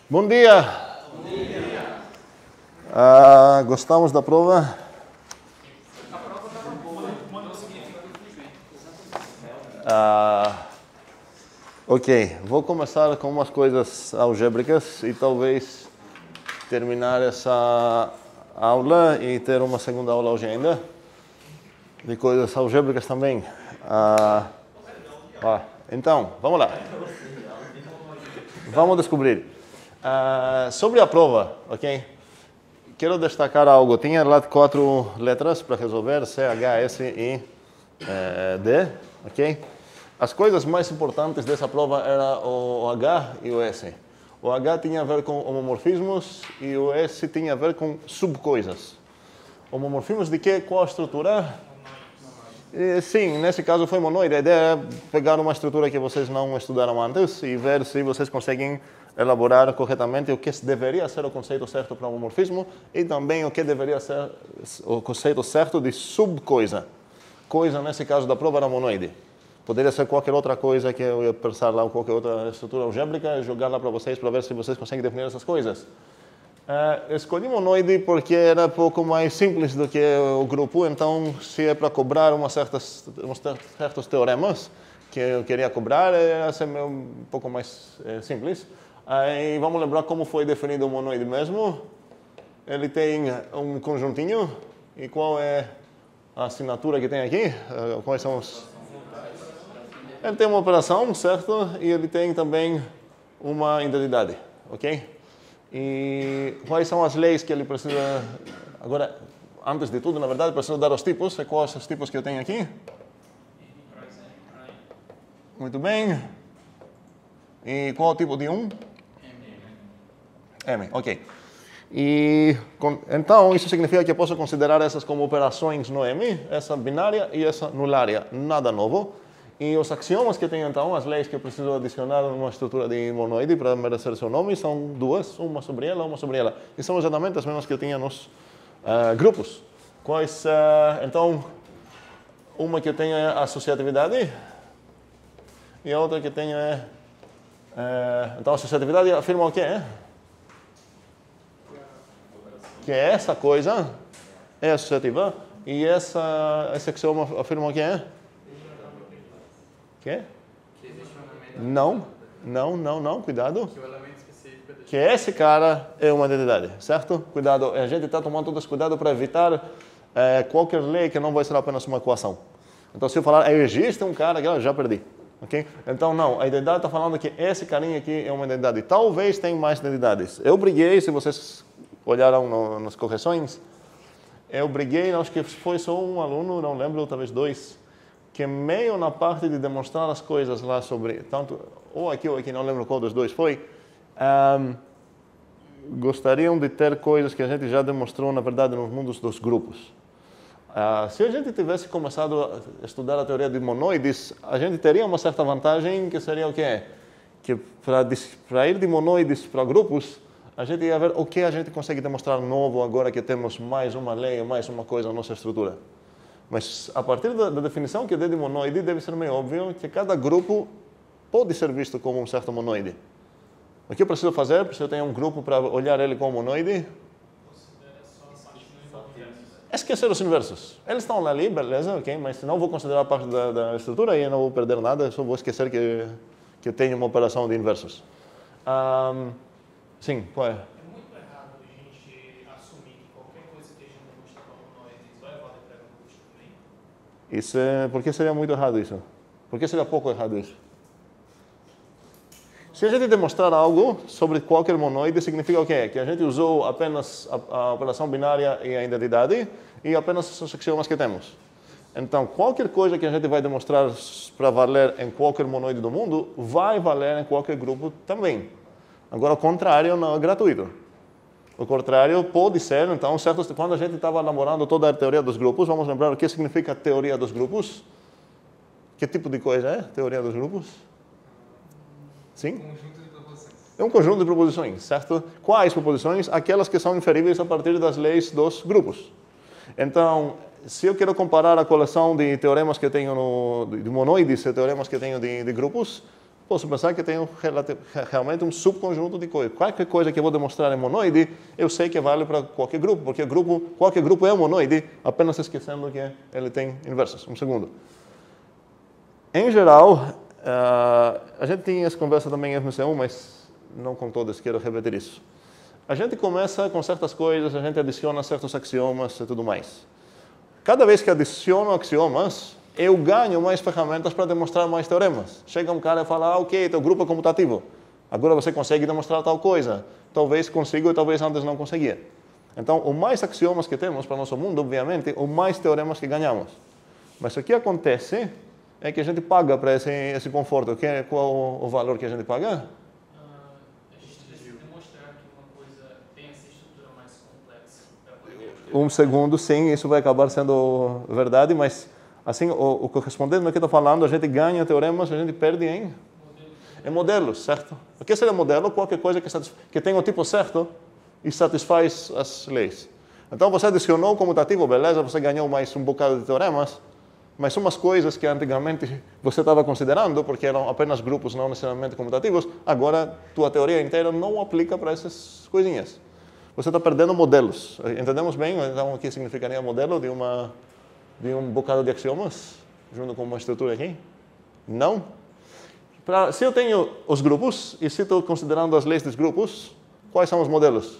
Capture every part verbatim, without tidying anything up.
Bom dia! Bom dia! Ah, gostamos da prova? A prova estava boa, mandou significa Ah, ok, vou começar com umas coisas algébricas e talvez terminar essa aula e ter uma segunda aula hoje ainda, de coisas algébricas também. Ah, ah, então, vamos lá. Vamos descobrir. Uh, sobre a prova, ok? Quero destacar algo. Tinha lá quatro letras para resolver, C, H, S e eh, D, ok? As coisas mais importantes dessa prova eram o H e o S. O H tinha a ver com homomorfismos e o S tinha a ver com subcoisas. Homomorfismos de quê? Qual a estrutura? E, sim, nesse caso foi monoide. A ideia é pegar uma estrutura que vocês não estudaram antes e ver se vocês conseguem elaborar corretamente o que deveria ser o conceito certo para o homomorfismo e também o que deveria ser o conceito certo de subcoisa. Coisa, nesse caso da prova, era monoide. Poderia ser qualquer outra coisa que eu ia pensar lá, qualquer outra estrutura algébrica e jogar lá para vocês para ver se vocês conseguem definir essas coisas. Uh, escolhi monoide porque era um pouco mais simples do que o grupo, então se é para cobrar umas certas, uns certos teoremas que eu queria cobrar, ia ser um pouco mais é, simples. Aí vamos lembrar como foi definido o monoide mesmo. Ele tem um conjuntinho. E qual é a assinatura que tem aqui? Uh, quais são os... Ele tem uma operação, certo? E ele tem também uma identidade, ok? E quais são as leis que ele precisa... Agora, antes de tudo, na verdade, precisa dar os tipos. E quais são os tipos que eu tenho aqui? Muito bem. E qual é o tipo de um? M, ok. E, com, então, isso significa que eu posso considerar essas como operações no M, essa binária e essa nulária, nada novo. E os axiomas que tenho, então, as leis que eu preciso adicionar numa estrutura de monoide para merecer seu nome, são duas, uma sobre ela, uma sobre ela. E são exatamente as mesmas que eu tinha nos uh, grupos. Quais, uh, então, uma que eu tenho é associatividade e a outra que tenho é... Uh, então, a associatividade afirma o quê? É? Que é essa coisa é associativa e essa, esse axioma afirma o que é? Que? Não, não, não, não, cuidado. Que esse cara é uma identidade, certo? Cuidado, a gente está tomando todo esse cuidado para evitar é, qualquer lei que não vai ser apenas uma equação. Então, se eu falar, existe um cara que eu já perdi. Okay? Então, não, a identidade está falando que esse carinha aqui é uma identidade. Talvez tenha mais identidades. Eu briguei, se vocês olharam no, nas correções, eu briguei, acho que foi só um aluno, não lembro, talvez dois, que meio na parte de demonstrar as coisas lá sobre, tanto, ou aqui ou aqui, não lembro qual dos dois foi, um, gostariam de ter coisas que a gente já demonstrou, na verdade, nos mundos dos grupos. Uh, se a gente tivesse começado a estudar a teoria de monoides, a gente teria uma certa vantagem, que seria o quê? Que para ir de monoides para grupos, a gente ia ver o que a gente consegue demonstrar novo agora que temos mais uma lei, mais uma coisa na nossa estrutura. Mas a partir da, da definição que eu dei de monoide, deve ser meio óbvio que cada grupo pode ser visto como um certo monoide. O que eu preciso fazer? Preciso ter um grupo para olhar ele como monoide? Esquecer os inversos. Eles estão ali, beleza, ok, mas não vou considerar parte da, da estrutura e eu não vou perder nada, só vou esquecer que, que tenho uma operação de inversos. Um, Sim, qual é? É muito errado a gente assumir que qualquer coisa que a gente demonstra como monoides vai valer para grupos também. Isso é... Por que seria muito errado isso? Por que seria pouco errado isso? Se a gente demonstrar algo sobre qualquer monoide, significa o quê? Que a gente usou apenas a, a operação binária e a identidade e apenas os axiomas que temos. Então, qualquer coisa que a gente vai demonstrar para valer em qualquer monoide do mundo, vai valer em qualquer grupo também. Agora, o contrário não é gratuito. O contrário pode ser, então, certo, quando a gente estava elaborando toda a teoria dos grupos, vamos lembrar o que significa teoria dos grupos? Que tipo de coisa é teoria dos grupos? Sim? Conjunto de proposições. É um conjunto de proposições, certo? Quais proposições? Aquelas que são inferíveis a partir das leis dos grupos. Então, se eu quero comparar a coleção de teoremas que eu tenho no, de monoides e teoremas que eu tenho de, de grupos, posso pensar que tem um, realmente um subconjunto de coisas. Qualquer coisa que eu vou demonstrar é monoide, eu sei que vale para qualquer grupo, porque grupo, qualquer grupo é monoide, apenas esquecendo que ele tem inversos. Um segundo. Em geral, uh, a gente tinha essa conversa também em M C um, mas não com todas, quero repetir isso. A gente começa com certas coisas, a gente adiciona certos axiomas e tudo mais. Cada vez que adiciono axiomas, eu ganho mais ferramentas para demonstrar mais teoremas. Chega um cara e fala, ah, ok, teu grupo é comutativo. Agora você consegue demonstrar tal coisa. Talvez consiga e talvez antes não conseguia. Então, o mais axiomas que temos para o nosso mundo, obviamente, o mais teoremas que ganhamos. Mas o que acontece é que a gente paga para esse, esse conforto. Que, qual o valor que a gente paga? Um segundo, sim, isso vai acabar sendo verdade, mas assim, o, o correspondente ao que eu estou falando, a gente ganha teoremas, a gente perde em, em modelos, certo? O que seria modelo? Qualquer coisa que, que tem o tipo certo e satisfaz as leis. Então, você adicionou o comutativo, beleza, você ganhou mais um bocado de teoremas, mas umas coisas que antigamente você estava considerando, porque eram apenas grupos não necessariamente comutativos, agora tua teoria inteira não aplica para essas coisinhas. Você está perdendo modelos. Entendemos bem? Então, o que significaria modelo de, uma, de um bocado de axiomas, junto com uma estrutura aqui? Não. Pra, se eu tenho os grupos, e se estou considerando as leis dos grupos, quais são os modelos?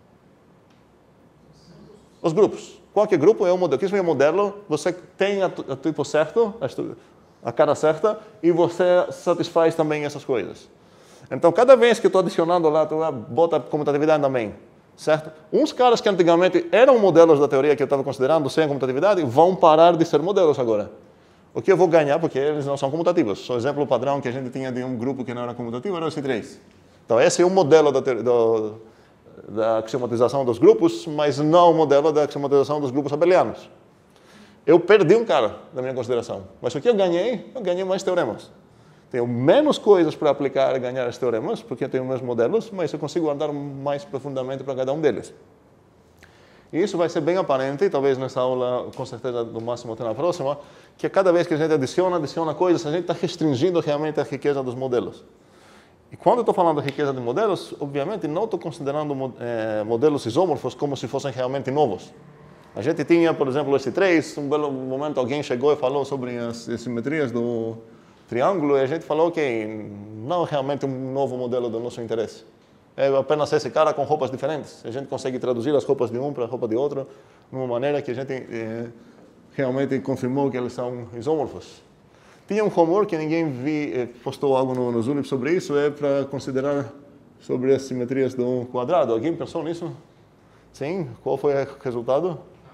Os grupos. Qualquer grupo é um modelo. O que é um modelo? Você tem o tipo certo, a, a cara certa, e você satisfaz também essas coisas. Então, cada vez que estou adicionando lá, tu bota a comutatividade também. Certo? Uns caras que antigamente eram modelos da teoria que eu estava considerando sem comutatividade vão parar de ser modelos agora. O que eu vou ganhar, porque eles não são comutativos. O exemplo padrão que a gente tinha de um grupo que não era comutativo era o C três. Então, esse é um modelo da, do, da axiomatização dos grupos, mas não o modelo da axiomatização dos grupos abelianos. Eu perdi um cara da minha consideração. Mas o que eu ganhei? Eu ganhei mais teoremas. Tenho menos coisas para aplicar e ganhar esses teoremas, porque eu tenho meus modelos, mas eu consigo andar mais profundamente para cada um deles. E isso vai ser bem aparente, talvez nessa aula, com certeza, no máximo até na próxima, que cada vez que a gente adiciona, adiciona coisas, a gente está restringindo realmente a riqueza dos modelos. E quando eu estou falando de riqueza de modelos, obviamente não estou considerando eh, modelos isômorfos como se fossem realmente novos. A gente tinha, por exemplo, esse três, um belo momento alguém chegou e falou sobre as simetrias do triângulo, e a gente falou que não é realmente um novo modelo do nosso interesse. É apenas esse cara com roupas diferentes. A gente consegue traduzir as roupas de um para a roupa de outro de uma maneira que a gente eh, realmente confirmou que eles são isômorfos. Tinha um rumor que ninguém vi, eh, postou algo no, no Zulip sobre isso, é para considerar sobre as simetrias do quadrado. Alguém pensou nisso? Sim? Qual foi o resultado?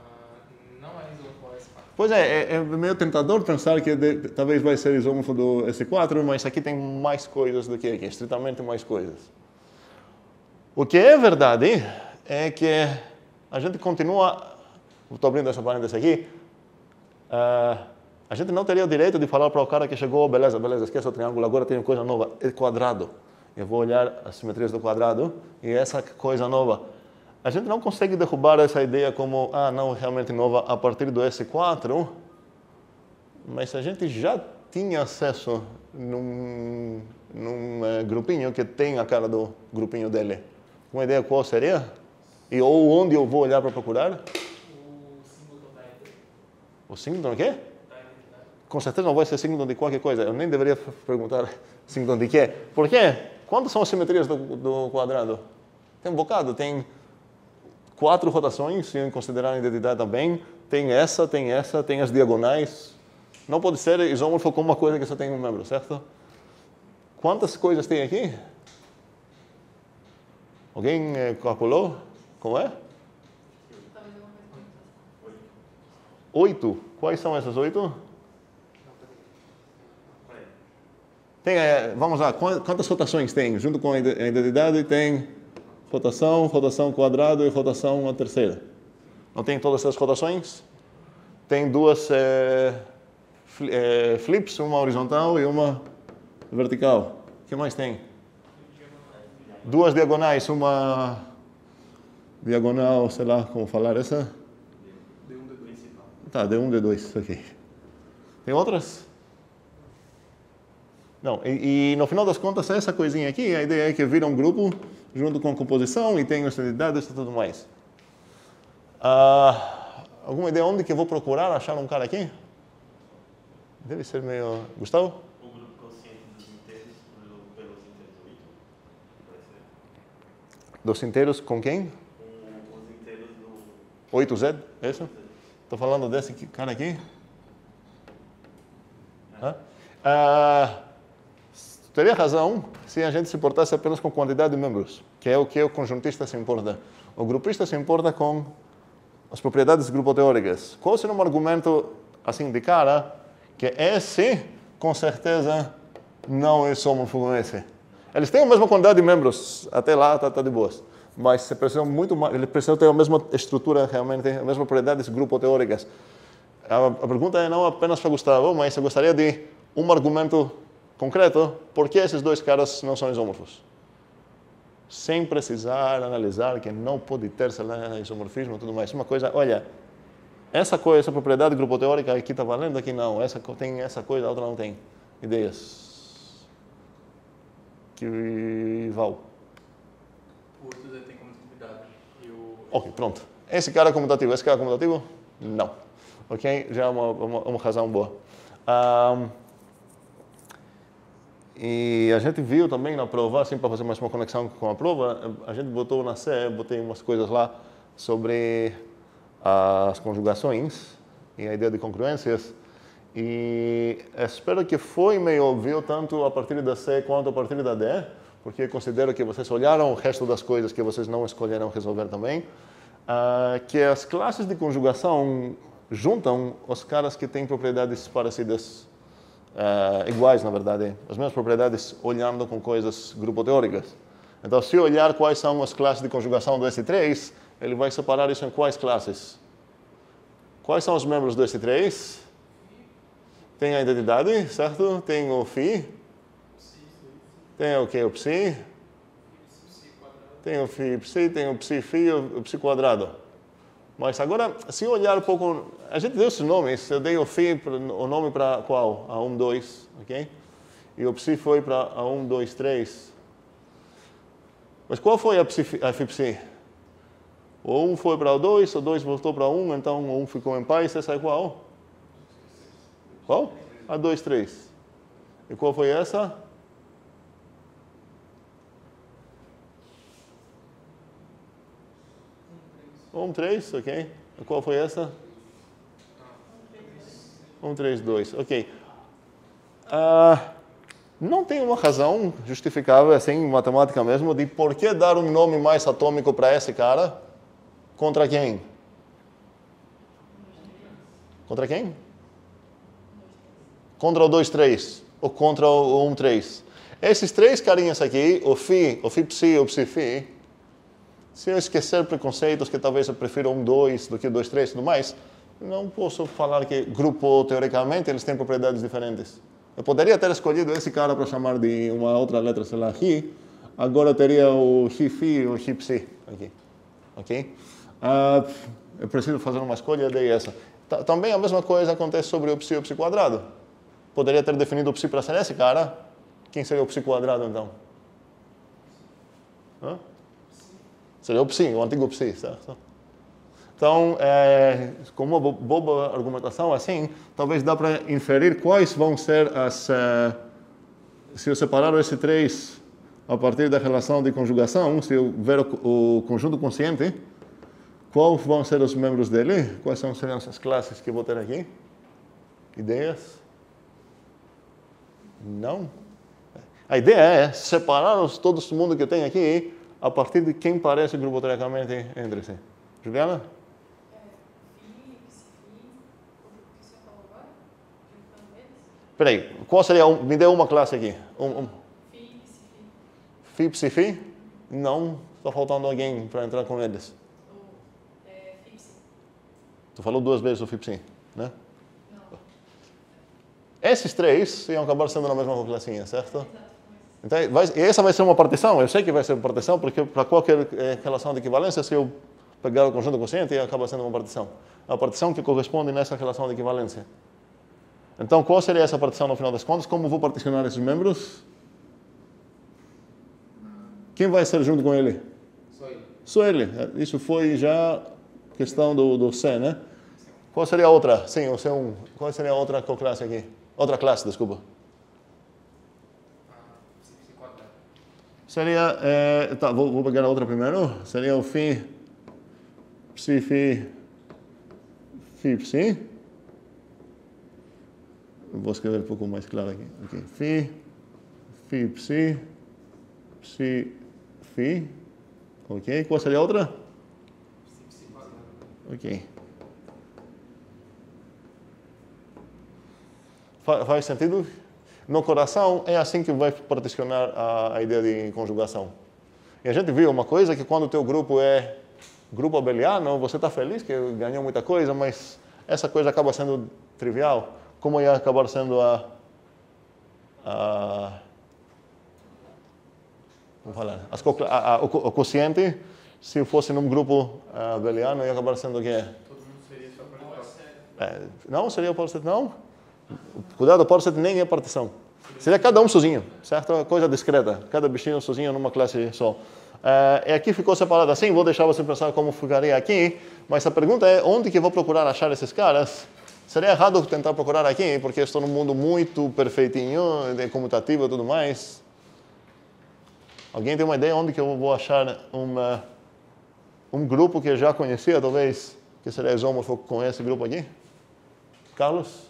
Pois é, é, é meio tentador pensar que de, talvez vai ser isômorfo do S quatro, mas aqui tem mais coisas do que aqui, estritamente mais coisas. O que é verdade é que a gente continua, estou abrindo essa parênteses aqui, uh, a gente não teria o direito de falar para o cara que chegou, beleza, beleza, esquece o triângulo, agora tem uma coisa nova, é quadrado. Eu vou olhar as simetrias do quadrado e essa coisa nova. A gente não consegue derrubar essa ideia como, ah, não, realmente nova a partir do S quatro, mas a gente já tinha acesso num, num é, grupinho que tem a cara do grupinho dele. Uma ideia qual seria? E ou onde eu vou olhar para procurar? O símbolo da identidade. O símbolo do quê? Com certeza não vai ser símbolo de qualquer coisa. Eu nem deveria perguntar símbolo de quê. Por quê? Quantas são as simetrias do, do quadrado? Tem um bocado, tem quatro rotações, se considerar a identidade também. Tem essa, tem essa, tem as diagonais. Não pode ser isômorfo com uma coisa que só tem um membro, certo? Quantas coisas tem aqui? Alguém eh, calculou? Como é? Oito. Quais são essas oito? Tem, eh, vamos lá, quantas rotações tem? Junto com a identidade tem rotação, rotação quadrado e rotação a terceira. Não tem todas essas rotações? Tem duas é, flips, uma horizontal e uma vertical. O que mais tem? Duas diagonais, uma diagonal, sei lá como falar essa? D um, D dois principal. Tá, D um, D dois, ok. Tem outras? Não, e, e no final das contas, essa coisinha aqui, a ideia é que vira um grupo junto com composição e tem as entidades e tudo mais. Ah, alguma ideia onde que eu vou procurar achar um cara aqui? Deve ser meio... Gustavo? O grupo consciente dos inteiros pelos inteiros oito. Dos inteiros com quem? Com os inteiros do... oito Z? É isso? Estou falando desse cara aqui? É. Ah, teria razão se a gente se importasse apenas com quantidade de membros, que é o que o conjuntista se importa. O grupista se importa com as propriedades grupo-teóricas. Qual seria um argumento, assim, de cara, que esse, com certeza, não é isômorfo com esse? Eles têm a mesma quantidade de membros, até lá está tá de boas, mas se precisam muito mais, eles precisam ter a mesma estrutura, realmente, as mesmas propriedades grupo-teóricas. A, a pergunta é não apenas para Gustavo, mas eu gostaria de um argumento concreto, por que esses dois caras não são isômorfos? Sem precisar analisar que não pode ter isomorfismo e tudo mais. Uma coisa, olha, essa coisa, essa propriedade grupo-teórica aqui está valendo, aqui não. Essa tem essa coisa, a outra não tem. Ideias? Que Val. O oito Z tem comutatividade. E o... Ok, pronto. Esse cara é comutativo, esse cara é comutativo? Não. Ok? Já é uma, uma, uma razão boa. Um, E a gente viu também na prova, assim, para fazer mais uma conexão com a prova, a gente botou na C, botei umas coisas lá sobre as conjugações e a ideia de congruências. E espero que foi meio óbvio, tanto a partir da C quanto a partir da D, porque considero que vocês olharam o resto das coisas que vocês não escolheram resolver também, uh, que as classes de conjugação juntam os caras que têm propriedades parecidas. Uh, iguais, na verdade, as mesmas propriedades olhando com coisas grupo-teóricas. Então, se olhar quais são as classes de conjugação do S três, ele vai separar isso em quais classes? Quais são os membros do S três? Tem a identidade, certo? Tem o φ. Tem o que? O psi. Tem o φ psi, tem o psi φ e o psi quadrado. Mas agora, se olhar um pouco, a gente deu esses nomes, eu dei o φ, o nome para qual? A um, dois, ok? E o psi foi para a um, dois, três. Mas qual foi a, psi, a φ psi? O um foi para o dois, o dois voltou para o um, então o um ficou em paz, essa é qual? Qual? A dois, três. E qual foi essa? um, três, ok. E qual foi essa? um, três, dois, ok. Uh, não tem uma razão justificável, assim, matemática mesmo, de por que dar um nome mais atômico para esse cara contra quem? Contra quem? Contra o dois, três, ou contra o um, três. Esses três carinhas aqui, o φ, o φ psi, o psi φ, se eu esquecer preconceitos que talvez eu prefira um, dois do que dois, três e tudo mais, não posso falar que grupo, teoricamente, eles têm propriedades diferentes. Eu poderia ter escolhido esse cara para chamar de uma outra letra, sei lá, Ρ, agora eu teria o Ρ-φ e o Ρ-psi aqui. Ok? Uh, eu preciso fazer uma escolha, dei essa. T Também a mesma coisa acontece sobre o psi e o psi quadrado. Poderia ter definido o psi para ser esse cara. Quem seria o psi quadrado, então? Hã? Seria o psi, o antigo psi, certo? Então, é, com uma boba argumentação assim, talvez dá para inferir quais vão ser as... Uh, se eu separar o S três a partir da relação de conjugação, se eu ver o, o conjunto consciente, quais vão ser os membros dele? Quais são seriam as classes que eu vou ter aqui? Ideias? Não? A ideia é separar os, todo mundo que tem aqui a partir de quem parece grupo-teoricamente entre si. Juliana? Espera aí, qual seria um, me dê uma classe aqui. Um, um. Φ, psi, φ? Não, está faltando alguém para entrar com eles. Tu falou duas vezes o Φ psi, né? Não. Esses três iam acabar sendo na mesma classinha, certo? Então, vai, essa vai ser uma partição, eu sei que vai ser uma partição, porque para qualquer eh, relação de equivalência, se eu pegar o conjunto consciente, acaba sendo uma partição. A partição que corresponde nessa relação de equivalência. Então, qual seria essa partição no final das contas? Como vou particionar esses membros? Quem vai ser junto com ele? Só ele. Só ele. Isso foi já questão do, do C, né? Qual seria a outra? Sim, o C um. Qual seria a outra classe aqui? Outra classe, desculpa. Seria, é, tá, vou, vou pegar a outra primeiro. Seria o phi, psi, phi, phi, psi. Vou escrever um pouco mais claro aqui. Okay. Phi, phi, psi, psi, phi. Ok. Qual seria a outra? Ok. Fa- faz sentido? No coração, é assim que vai particionar a, a ideia de conjugação. E a gente viu uma coisa, que quando o teu grupo é grupo abeliano, você está feliz que ganhou muita coisa, mas essa coisa acaba sendo trivial. Como ia acabar sendo a... a vamos falar, as, a, a, o, o quociente, se fosse num grupo uh, abeliano, ia acabar sendo o quê? Todo mundo seria só para É, não, seria o Paulo sete, não. Cuidado, o Paulo sete nem é partição. Seria cada um sozinho, certo? Coisa discreta. Cada bichinho sozinho numa classe só. É, e aqui ficou separado assim, vou deixar você pensar como ficaria aqui, mas a pergunta é, onde que eu vou procurar achar esses caras? Seria errado tentar procurar aqui, porque eu estou num mundo muito perfeitinho, de comutativo e tudo mais. Alguém tem uma ideia onde que eu vou achar uma, um grupo que eu já conhecia, talvez, que seria isômorfo com esse grupo aqui? Carlos?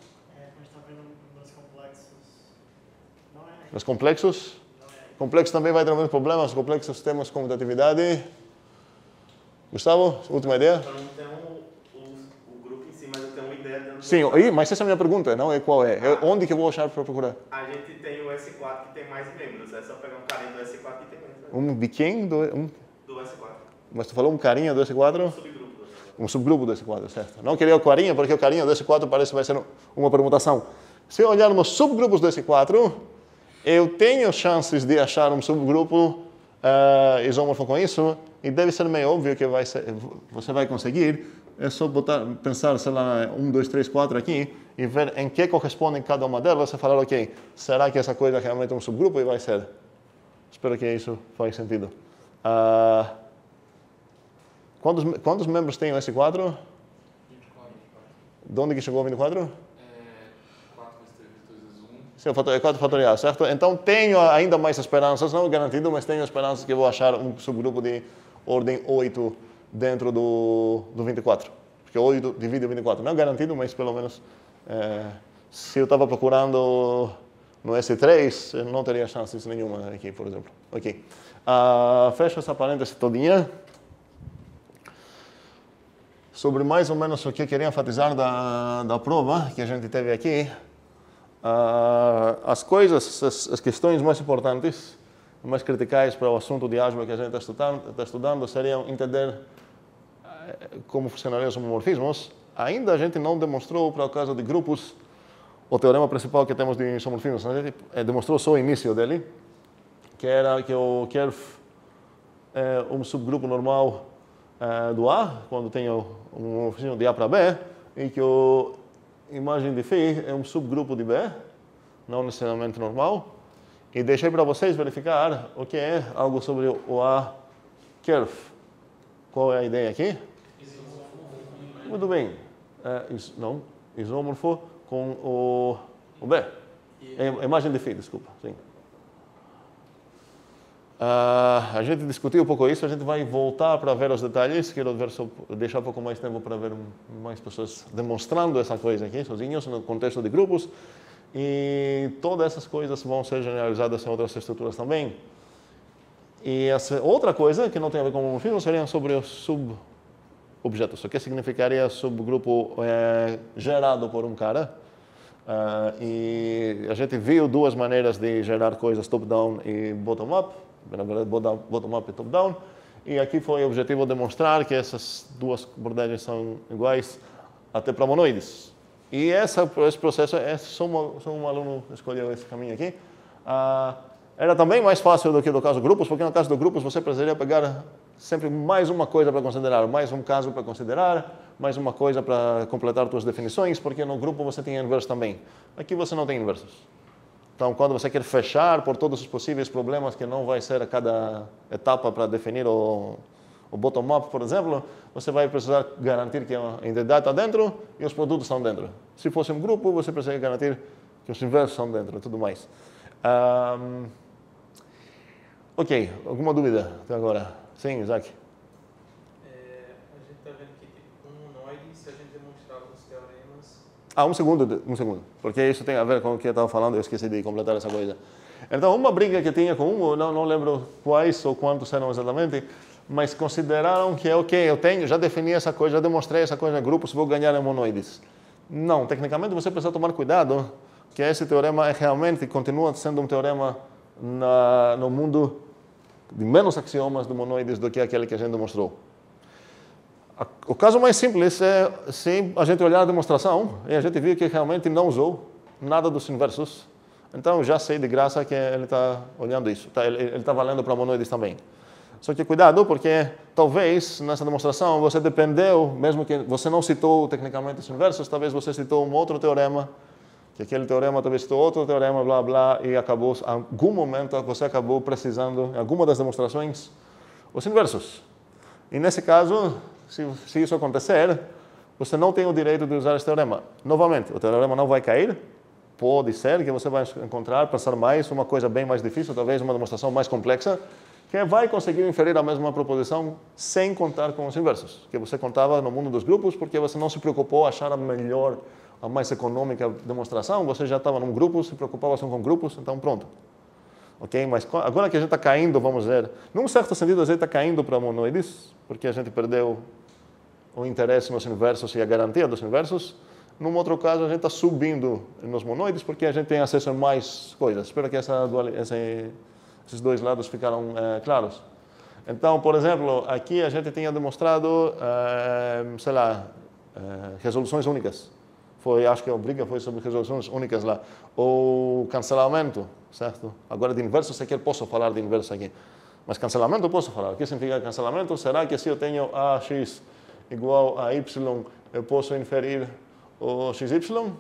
Os complexos? Complexos também vai ter alguns problemas. Os complexos temos comutatividade. Gustavo, última ideia? Eu não tenho o, o, o grupo em si, mas eu tenho uma ideia dentro do Sim, grupo. aí, mas essa é a minha pergunta, não é qual é. é onde que eu vou achar para procurar? A gente tem o S quatro que tem mais membros. É só pegar um carinha do S quatro que tem mais membros. Um biquinho do... Um, Do S quatro. mas tu falou um carinha do S quatro? Um subgrupo do S quatro. Um subgrupo do S quatro, certo. Não queria o carinha, porque o carinha do S quatro parece que vai ser uma permutação. Se eu olhar nos subgrupos do S quatro, eu tenho chances de achar um subgrupo uh, isômorfo com isso, e deve ser meio óbvio que vai ser, você vai conseguir. É só botar, pensar, sei lá, um, dois, três, quatro aqui, e ver em que corresponde cada uma delas, e falar, ok, será que essa coisa realmente é um subgrupo? E vai ser. Espero que isso faz sentido. Uh, quantos, quantos membros tem o S quatro? vinte e quatro. De onde que chegou o vinte e quatro? quatro vezes três vezes dois vezes um. Sim, é quatro fatorial, certo? Então tenho ainda mais esperanças, não garantido, mas tenho esperanças que vou achar um subgrupo de ordem oito dentro do, do vinte e quatro. Porque oito divide vinte e quatro. Não é garantido, mas pelo menos é, se eu estava procurando no S três, eu não teria chances nenhuma aqui, por exemplo. Ok. Uh, fecho essa parêntese todinha. Sobre mais ou menos o que eu queria enfatizar da, da prova que a gente teve aqui. Uh, as coisas, as, as questões mais importantes, mais criticais para o assunto de álgebra que a gente está estudando, está estudando seriam entender uh, como funcionariam os homomorfismos. Ainda a gente não demonstrou, para o caso de grupos, o teorema principal que temos de isomorfismos. A gente eh, demonstrou só o início dele, que era que o kerf é um subgrupo normal uh, do A, quando tem o homomorfismo de A para B, e que o imagem de φ é um subgrupo de B, não necessariamente normal. E deixei para vocês verificar o que é algo sobre o A kerf. Qual é a ideia aqui? Muito bem. É, is, não, isômorfo com o, o B. É, imagem de φ, desculpa. Sim. Uh, a gente discutiu um pouco isso, a gente vai voltar para ver os detalhes. Quero ver só, deixar um pouco mais tempo para ver mais pessoas demonstrando essa coisa aqui, sozinhos, no contexto de grupos. E todas essas coisas vão ser generalizadas em outras estruturas também. E essa outra coisa, que não tem a ver com o homomorfismo, seria sobre os subobjetos. O que significaria subgrupo é, gerado por um cara. Uh, e a gente viu duas maneiras de gerar coisas top-down e bottom-up. Na verdade, bottom-up e top-down. E aqui foi o objetivo demonstrar que essas duas abordagens são iguais até para monoides. E essa, esse processo, é, só, uma, só um aluno escolheu esse caminho aqui. Uh, era também mais fácil do que no caso de grupos, porque no caso de grupos você precisaria pegar Sempre mais uma coisa para considerar, mais um caso para considerar, mais uma coisa para completar suas definições, porque no grupo você tem inverso também. Aqui você não tem inversos. Então, quando você quer fechar por todos os possíveis problemas, que não vai ser a cada etapa para definir o, o bottom-up, por exemplo, você vai precisar garantir que a entidade está dentro e os produtos estão dentro. Se fosse um grupo, você precisa garantir que os inversos estão dentro e tudo mais. Um, ok, alguma dúvida até agora? Sim, Isaac? É, a gente está vendo que tipo, com um monoide, se a gente demonstrar alguns teoremas... Ah, um segundo, um segundo, porque isso tem a ver com o que eu estava falando, eu esqueci de completar essa coisa. Então, uma briga que tinha com um, não, não lembro quais ou quantos eram exatamente, mas consideraram que, ok, eu tenho, já defini essa coisa, já demonstrei essa coisa em grupos, vou ganhar em monoides. Não, tecnicamente você precisa tomar cuidado, que esse teorema é realmente, continua sendo um teorema na, no mundo de menos axiomas de monoides do que aquele que a gente demonstrou. O caso mais simples é se a gente olhar a demonstração e a gente viu que realmente não usou nada dos inversos. Então, já sei de graça que ele está olhando isso. Tá, ele está valendo para monoides também. Só que cuidado, porque talvez nessa demonstração você dependeu, mesmo que você não citou tecnicamente os inversos, talvez você citou um outro teorema, que aquele teorema talvez citou outro teorema, blá, blá, e acabou, em algum momento você acabou precisando, em alguma das demonstrações, os inversos. E nesse caso, se, se isso acontecer, você não tem o direito de usar esse teorema. Novamente, o teorema não vai cair. Pode ser que você vai encontrar, pensar mais, uma coisa bem mais difícil, talvez uma demonstração mais complexa, que vai conseguir inferir a mesma proposição sem contar com os inversos, que você contava no mundo dos grupos, porque você não se preocupou em achar a melhor, a mais econômica demonstração, você já estava num grupo, se preocupava só com grupos, então pronto. Ok? Mas agora que a gente está caindo, vamos ver, num certo sentido a gente está caindo para monoides, porque a gente perdeu o interesse nos inversos e a garantia dos inversos. Num outro caso, a gente está subindo nos monoides, porque a gente tem acesso a mais coisas. Espero que essa dual, esse, esses dois lados ficaram é, claros. Então, por exemplo, aqui a gente tinha demonstrado, é, sei lá, é, resoluções únicas. Foi, acho que a briga foi sobre resoluções únicas lá. Ou cancelamento, certo? Agora de inverso, sequer posso falar de inverso aqui. Mas cancelamento eu posso falar. O que significa cancelamento? Será que se eu tenho ax igual a y, eu posso inferir o xy?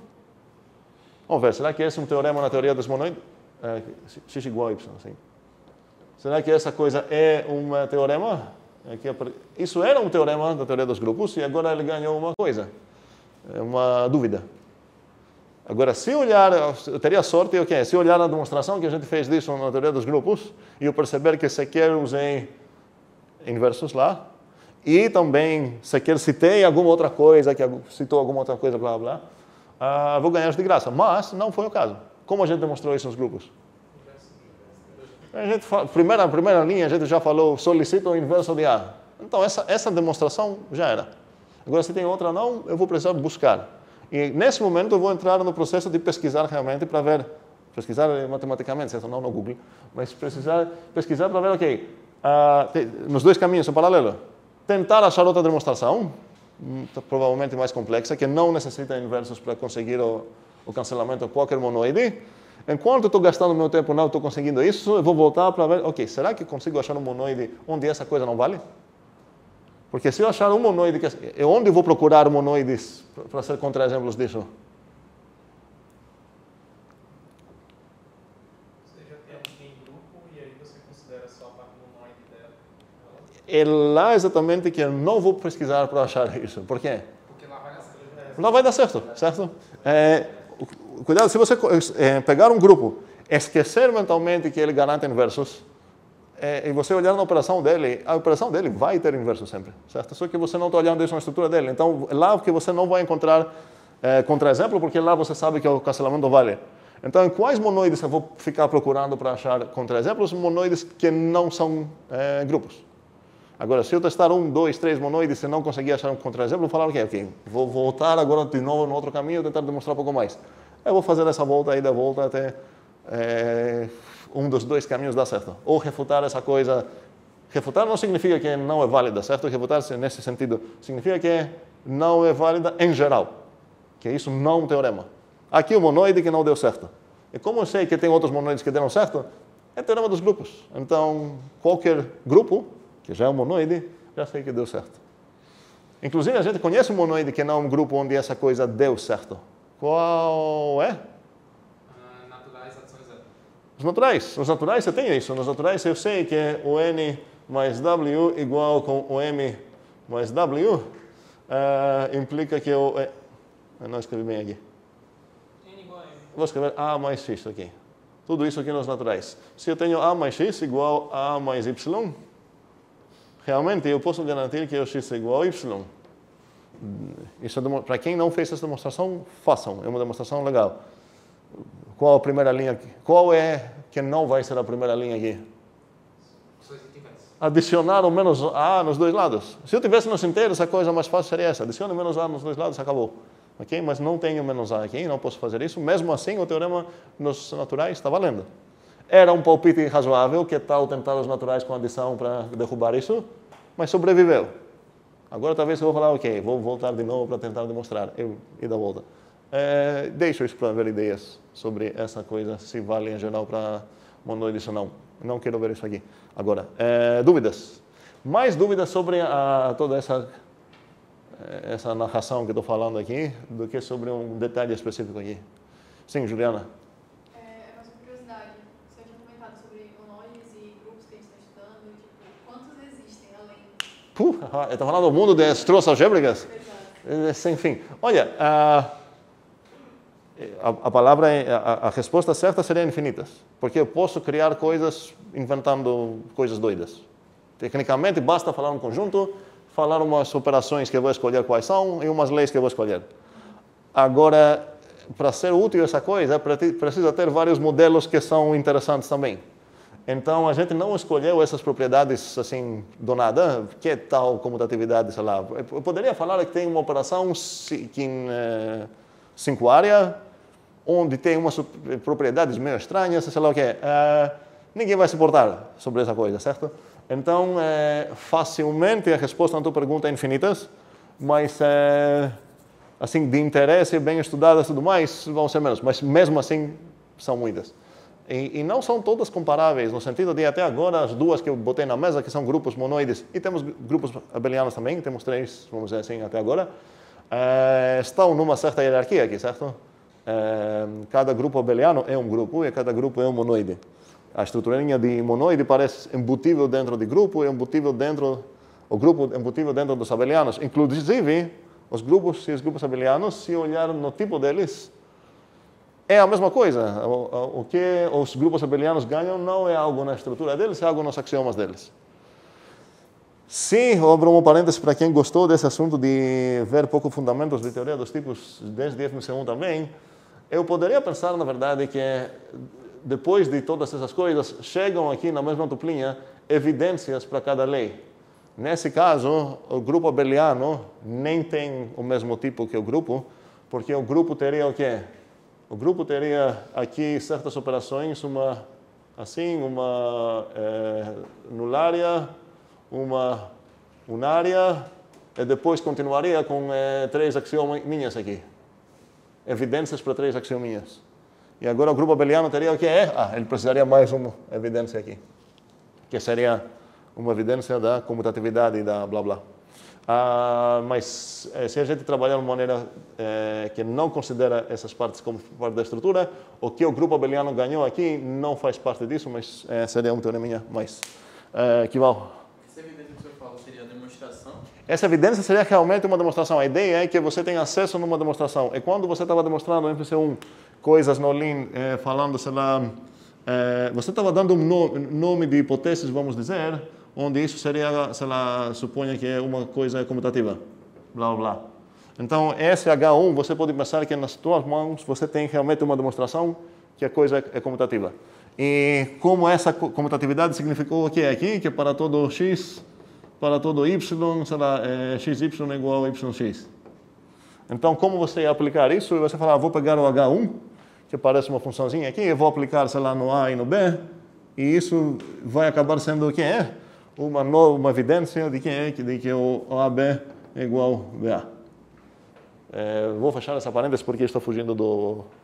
Vamos ver, será que esse é um teorema na teoria dos monoides? É, x igual a y, sim. Será que essa coisa é um teorema? Isso era um teorema da teoria dos grupos e agora ele ganhou uma coisa, uma dúvida. Agora, se olhar, eu teria sorte, okay, se olhar a demonstração que a gente fez disso na teoria dos grupos e eu perceber que sequer usei inversos lá, e também sequer citei alguma outra coisa, que citou alguma outra coisa, blá, blá, uh, vou ganhar de graça. Mas não foi o caso. Como a gente demonstrou isso nos grupos? A gente, primeira, primeira linha, a gente já falou, solicita o inverso de A. Então, essa, essa demonstração já era. Agora, se tem outra não, eu vou precisar buscar. E, nesse momento, eu vou entrar no processo de pesquisar realmente para ver, pesquisar matematicamente, certo? Não no Google, mas precisar, pesquisar para ver, ok, uh, te, nos dois caminhos, em paralelo. Tentar achar outra demonstração, provavelmente mais complexa, que não necessita inversos para conseguir o, o cancelamento de qualquer monoide. Enquanto estou gastando meu tempo não estou conseguindo isso, eu vou voltar para ver, ok, será que consigo achar um monoide onde essa coisa não vale? Porque se eu achar um monoide, que, onde eu vou procurar monoides para ser contra-exemplos disso? Você já tem alguém em grupo e aí você considera só a parte monoide dela? É lá exatamente que eu não vou pesquisar para achar isso. Por quê? Porque lá vai dar certo. Lá vai dar certo, certo? É, cuidado, se você é, pegar um grupo, esquecer mentalmente que ele garante inversos, é, e você olhar na operação dele, a operação dele vai ter inverso sempre, certo? Só que você não está olhando isso na estrutura dele. Então, lá que você não vai encontrar é, contra-exemplo, porque lá você sabe que o cancelamento vale. Então, em quais monoides eu vou ficar procurando para achar contra-exemplos? Monoides que não são é, grupos. Agora, se eu testar um, dois, três monoides e não conseguir achar um contra-exemplo, vou falar, ok, ok, vou voltar agora de novo no outro caminho e tentar demonstrar um pouco mais. Eu vou fazer essa volta aí da volta até é, um dos dois caminhos dar certo. Ou refutar essa coisa. Refutar não significa que não é válida, certo? Refutar, nesse sentido, significa que não é válida em geral. Que isso não é um teorema. Aqui o monoide que não deu certo. E como eu sei que tem outros monoides que deram certo, é teorema dos grupos. Então, qualquer grupo que já é um monoide, já sei que deu certo. Inclusive, a gente conhece um monoide que não é um grupo onde essa coisa deu certo. Qual é? Uh, naturais, adição zero. Os naturais. Os naturais você tem isso. Nos naturais eu sei que o N mais W igual com o M mais W uh, implica que o... Eu não escrevi bem aqui. N igual a M. Vou escrever A mais X aqui. Tudo isso aqui nos naturais. Se eu tenho A mais X igual a A mais Y, realmente eu posso garantir que o X é igual a Y. Isso é, para quem não fez essa demonstração, façam. É uma demonstração legal. Qual a primeira linha aqui? Qual é que não vai ser a primeira linha aqui? Adicionar o menos A nos dois lados. Se eu tivesse nos inteiros, a coisa mais fácil seria essa. Adicione menos A nos dois lados, acabou. Okay? Mas não tenho menos A aqui, não posso fazer isso. Mesmo assim, o teorema nos naturais está valendo. Era um palpite razoável, que tal tentar os naturais com adição para derrubar isso? Mas sobreviveu. Agora talvez eu vou falar, ok, vou voltar de novo para tentar demonstrar. Eu, e da volta. É, deixo isso para ver ideias sobre essa coisa, se vale em geral para monoides ou não. Não quero ver isso aqui. Agora, é, dúvidas? Mais dúvidas sobre a, toda essa, essa narração que estou falando aqui do que sobre um detalhe específico aqui? Sim, Juliana? É mais uma curiosidade. Você tinha comentado sobre monoides e grupos que a gente está estudando. Tipo, quantos existem além? Puh, está falando do mundo das estruturas algébricas? Exato. Sem fim. Olha, a, a, a palavra, a, a resposta certa seria infinitas. Porque eu posso criar coisas inventando coisas doidas. Tecnicamente, basta falar um conjunto, falar umas operações que eu vou escolher quais são e umas leis que eu vou escolher. Agora, para ser útil essa coisa, precisa ter vários modelos que são interessantes também. Então, a gente não escolheu essas propriedades assim, do nada. Que tal comutatividade, sei lá. Eu poderia falar que tem uma operação que em cinco áreas, onde tem umas propriedades meio estranhas, sei lá o que. Uh, ninguém vai se importar sobre essa coisa, certo? Então, é, facilmente a resposta na tua pergunta é infinitas, mas é, assim, de interesse, bem estudadas e tudo mais, vão ser menos. Mas mesmo assim, são muitas. E, e não são todas comparáveis, no sentido de até agora, as duas que eu botei na mesa, que são grupos monoides, e temos grupos abelianos também, temos três, vamos dizer assim, até agora, é, estão numa certa hierarquia aqui, certo? É, cada grupo abeliano é um grupo e cada grupo é um monoide. A estruturinha de monoide parece embutível dentro de grupo e embutível dentro, o grupo embutível dentro dos abelianos. Inclusive, os grupos e os grupos abelianos, se olhar no tipo deles, é a mesma coisa. O, o, o que os grupos abelianos ganham não é algo na estrutura deles, é algo nos axiomas deles. Sim, abro um parênteses para quem gostou desse assunto de ver pouco fundamentos de teoria dos tipos desde F M C um também. Eu poderia pensar, na verdade, que depois de todas essas coisas, chegam aqui na mesma tuplinha evidências para cada lei. Nesse caso, o grupo abeliano nem tem o mesmo tipo que o grupo, porque o grupo teria o quê? O grupo teria aqui certas operações, uma assim, uma é, nulária, uma unária, e depois continuaria com é, três axiominhas aqui. Evidências para três axiominhas. E agora o grupo abeliano teria o que é? Ah, ele precisaria mais uma evidência aqui, que seria uma evidência da comutatividade e da blá blá. Ah, mas se a gente trabalhar de uma maneira eh, que não considera essas partes como parte da estrutura, o que o grupo abeliano ganhou aqui não faz parte disso, mas eh, seria um teoreminha mais eh, que vale. Essa evidência que você fala seria a demonstração? Essa evidência seria realmente uma demonstração. A ideia é que você tenha acesso numa demonstração. E quando você estava demonstrando no F M C um coisas no Lean, eh, falando, sei lá, eh, você estava dando um no, nome de hipóteses, vamos dizer, onde isso seria, sei lá, suponha que é uma coisa comutativa, blá, blá, blá. Então, esse H um, você pode pensar que nas suas mãos você tem realmente uma demonstração que a coisa é comutativa. E como essa comutatividade significou o que é aqui? Que para todo x, para todo y, sei lá, é, xy é igual a yx. Então, como você ia aplicar isso? Você fala, ah, vou pegar o H um, que parece uma funçãozinha aqui, eu vou aplicar, sei lá, no A e no B, e isso vai acabar sendo o que é? Uma, nova, uma evidência de que, é, de que o A B é igual a B A. É, vou fechar essa parênteses porque estou fugindo do,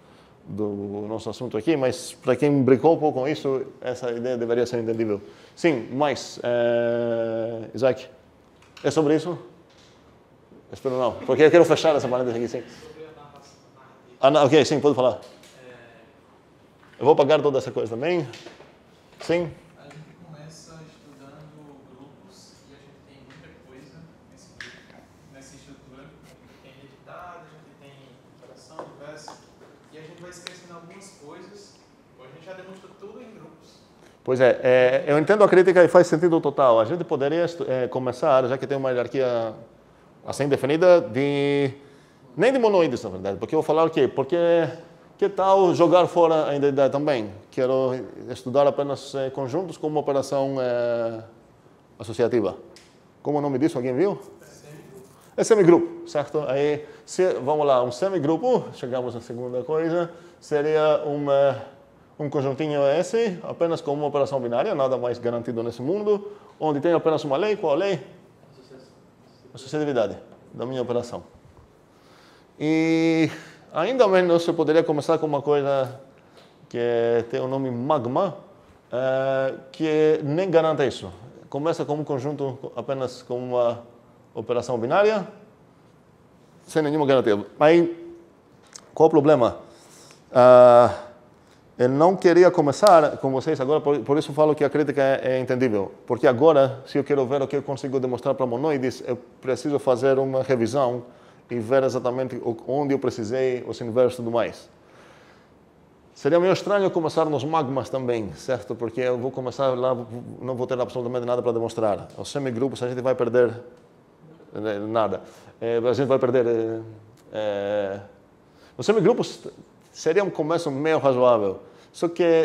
do nosso assunto aqui, mas para quem brincou um pouco com isso, essa ideia deveria ser entendível. Sim, mais, é... Isaac, é sobre isso? Espero não, porque eu quero fechar essa parêntese aqui, sim. Sobre a narração, narrativa. Ah, não, ok, sim, pode falar. É, Eu vou pagar toda essa coisa também. Sim? A gente começa estudando grupos e a gente tem muita coisa nesse grupo, nessa estrutura. a gente tem editado, a gente tem operação, diversa, e a gente vai esquecendo algumas coisas. Hoje a gente já demonstrou tudo em grupos. Pois é, é, eu entendo a crítica e faz sentido total. A gente poderia é, começar, já que tem uma hierarquia assim definida, de nem de monoides, na verdade, porque eu vou falar o quê? Porque que tal jogar fora a identidade também? Quero estudar apenas é, conjuntos como uma operação é, associativa. Como o nome disso, alguém viu? É semigrupo, certo? Aí, se, vamos lá, um semigrupo, chegamos na segunda coisa, seria uma, um conjuntinho S, apenas como uma operação binária, nada mais garantido nesse mundo, onde tem apenas uma lei. Qual a lei? Associatividade da minha operação. E ainda menos eu poderia começar com uma coisa que tem o nome magma, é, que nem garante isso. Começa como um conjunto apenas com uma operação binária, sem nenhuma garantia. Aí, qual o problema? Uh, eu não queria começar com vocês agora, por, por isso falo que a crítica é, é entendível. Porque agora, se eu quero ver o que eu consigo demonstrar para monoides, eu preciso fazer uma revisão e ver exatamente onde eu precisei, os inversos e tudo mais. Seria meio estranho começar nos magmas também, certo? Porque eu vou começar lá, não vou ter absolutamente nada para demonstrar. Os semigrupos a gente vai perder nada. É, a gente vai perder... É, é, os semigrupos seria um começo meio razoável. Só que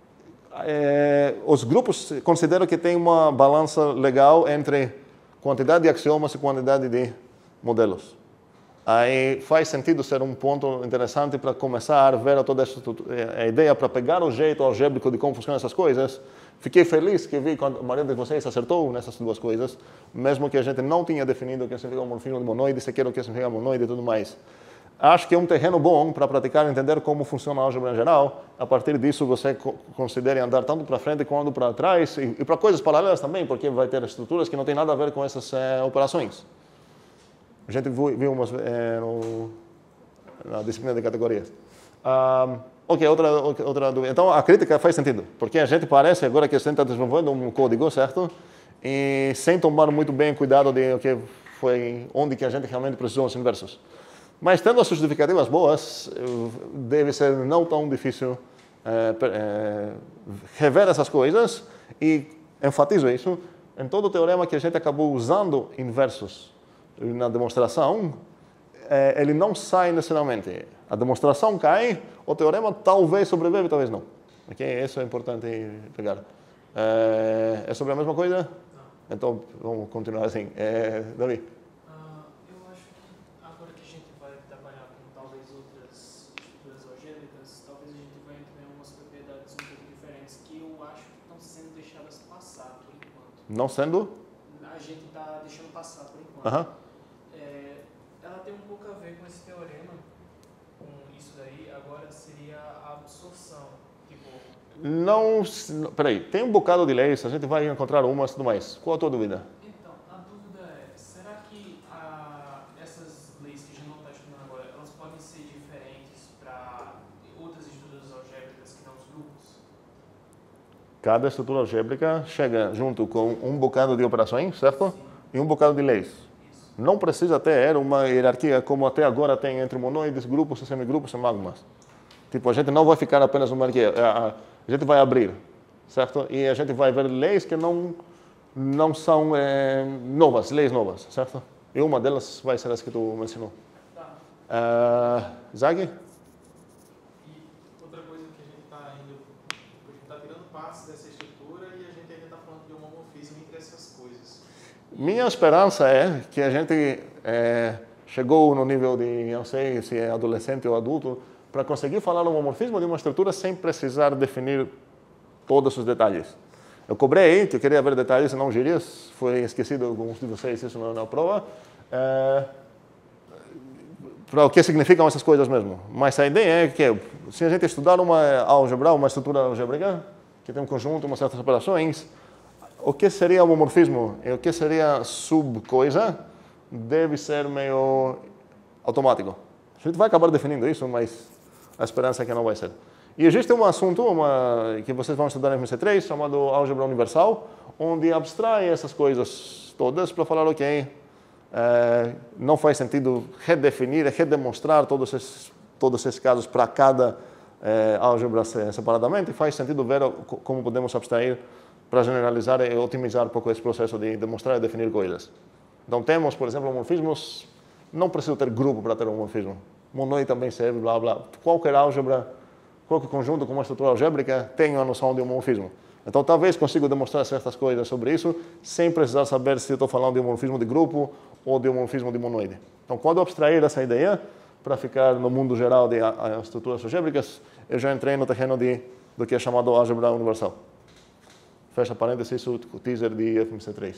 é, os grupos consideram que tem uma balança legal entre quantidade de axiomas e quantidade de modelos. Aí faz sentido ser um ponto interessante para começar a ver toda essa a ideia, para pegar o jeito algébrico de como funcionam essas coisas. Fiquei feliz que vi quando a maioria de vocês acertou nessas duas coisas, mesmo que a gente não tinha definido o que significa um morfismo de monoide, se quer o que significa monoide e tudo mais. Acho que é um terreno bom para praticar e entender como funciona a álgebra em geral. A partir disso, você considere andar tanto para frente quanto para trás e, e para coisas paralelas também, porque vai ter estruturas que não têm nada a ver com essas é, operações. A gente viu umas é, no, na disciplina de categorias. Um, ok, outra, outra dúvida. Então, a crítica faz sentido, porque a gente parece agora que a gente está desenvolvendo um código, certo? E sem tomar muito bem cuidado de o que foi, onde que a gente realmente precisou os inversos. Mas tendo as justificativas boas, deve ser não tão difícil é, é, rever essas coisas e enfatizo isso em todo o teorema que a gente acabou usando inversos na demonstração, é, ele não sai necessariamente. A demonstração cai, o teorema talvez sobrevive, talvez não. Okay? Isso é importante pegar. É, é sobre a mesma coisa? Não. Então vamos continuar assim. É, Davi? Ah, eu acho que agora que a gente vai trabalhar com talvez outras estruturas algébricas, talvez a gente vai entrar em algumas propriedades um pouco diferentes que eu acho que estão sendo deixadas passar por enquanto. Não sendo? A gente está deixando passar por enquanto. Aham. É, ela tem um pouco a ver com esse teorema, com isso daí. Agora seria a absorção. Tipo, Não, peraí, tem um bocado de leis, a gente vai encontrar umas e tudo mais. Qual a tua dúvida? então, a dúvida é, será que a, essas leis que a gente não está estudando agora, elas podem ser diferentes para outras estruturas algébricas que não os grupos? Cada estrutura algébrica chega junto com um bocado de operações, certo? Sim. E um bocado de leis. Isso. Não precisa ter uma hierarquia como até agora tem entre monoides, grupos, semigrupos e magmas. Tipo, a gente não vai ficar apenas numa hierarquia. A gente vai abrir, certo? E a gente vai ver leis que não, não são é, novas, leis novas, certo? E uma delas vai ser essa que tu mencionou. Tá. Uh, Zag? E outra coisa que a gente está indo, a gente está tirando partes dessa estrutura e a gente ainda está falando de homomorfismo entre essas coisas. Minha esperança é que a gente é, chegou no nível de, não sei se é adolescente ou adulto, para conseguir falar um homomorfismo de uma estrutura sem precisar definir todos os detalhes. Eu cobrei, que eu queria ver detalhes e não gírias, foi esquecido alguns de vocês isso na, na prova. É, para o que significam essas coisas mesmo. Mas a ideia é que, se a gente estudar uma álgebra, uma estrutura algébrica, que tem um conjunto, umas certas operações, o que seria homomorfismo e o que seria subcoisa deve ser meio automático. A gente vai acabar definindo isso, mas a esperança é que não vai ser. E existe um assunto uma, que vocês vão estudar em M C três, chamado álgebra universal, onde abstrai essas coisas todas para falar, ok, é, não faz sentido redefinir, redemonstrar todos esses, todos esses casos para cada é, álgebra separadamente, faz sentido ver como podemos abstrair para generalizar e otimizar um pouco esse processo de demonstrar e definir coisas. Então temos, por exemplo, homomorfismos, não precisa ter grupo para ter homomorfismo. Monoide também serve, blá, blá. Qualquer álgebra, qualquer conjunto com uma estrutura algébrica tem a noção de homomorfismo. Então talvez consiga demonstrar certas coisas sobre isso, sem precisar saber se eu estou falando de homomorfismo de grupo ou de homomorfismo de monoide. Então quando eu abstrair essa ideia, para ficar no mundo geral de a, a estruturas algébricas, eu já entrei no terreno de, do que é chamado álgebra universal. Fecha parênteses, o teaser de F M C três.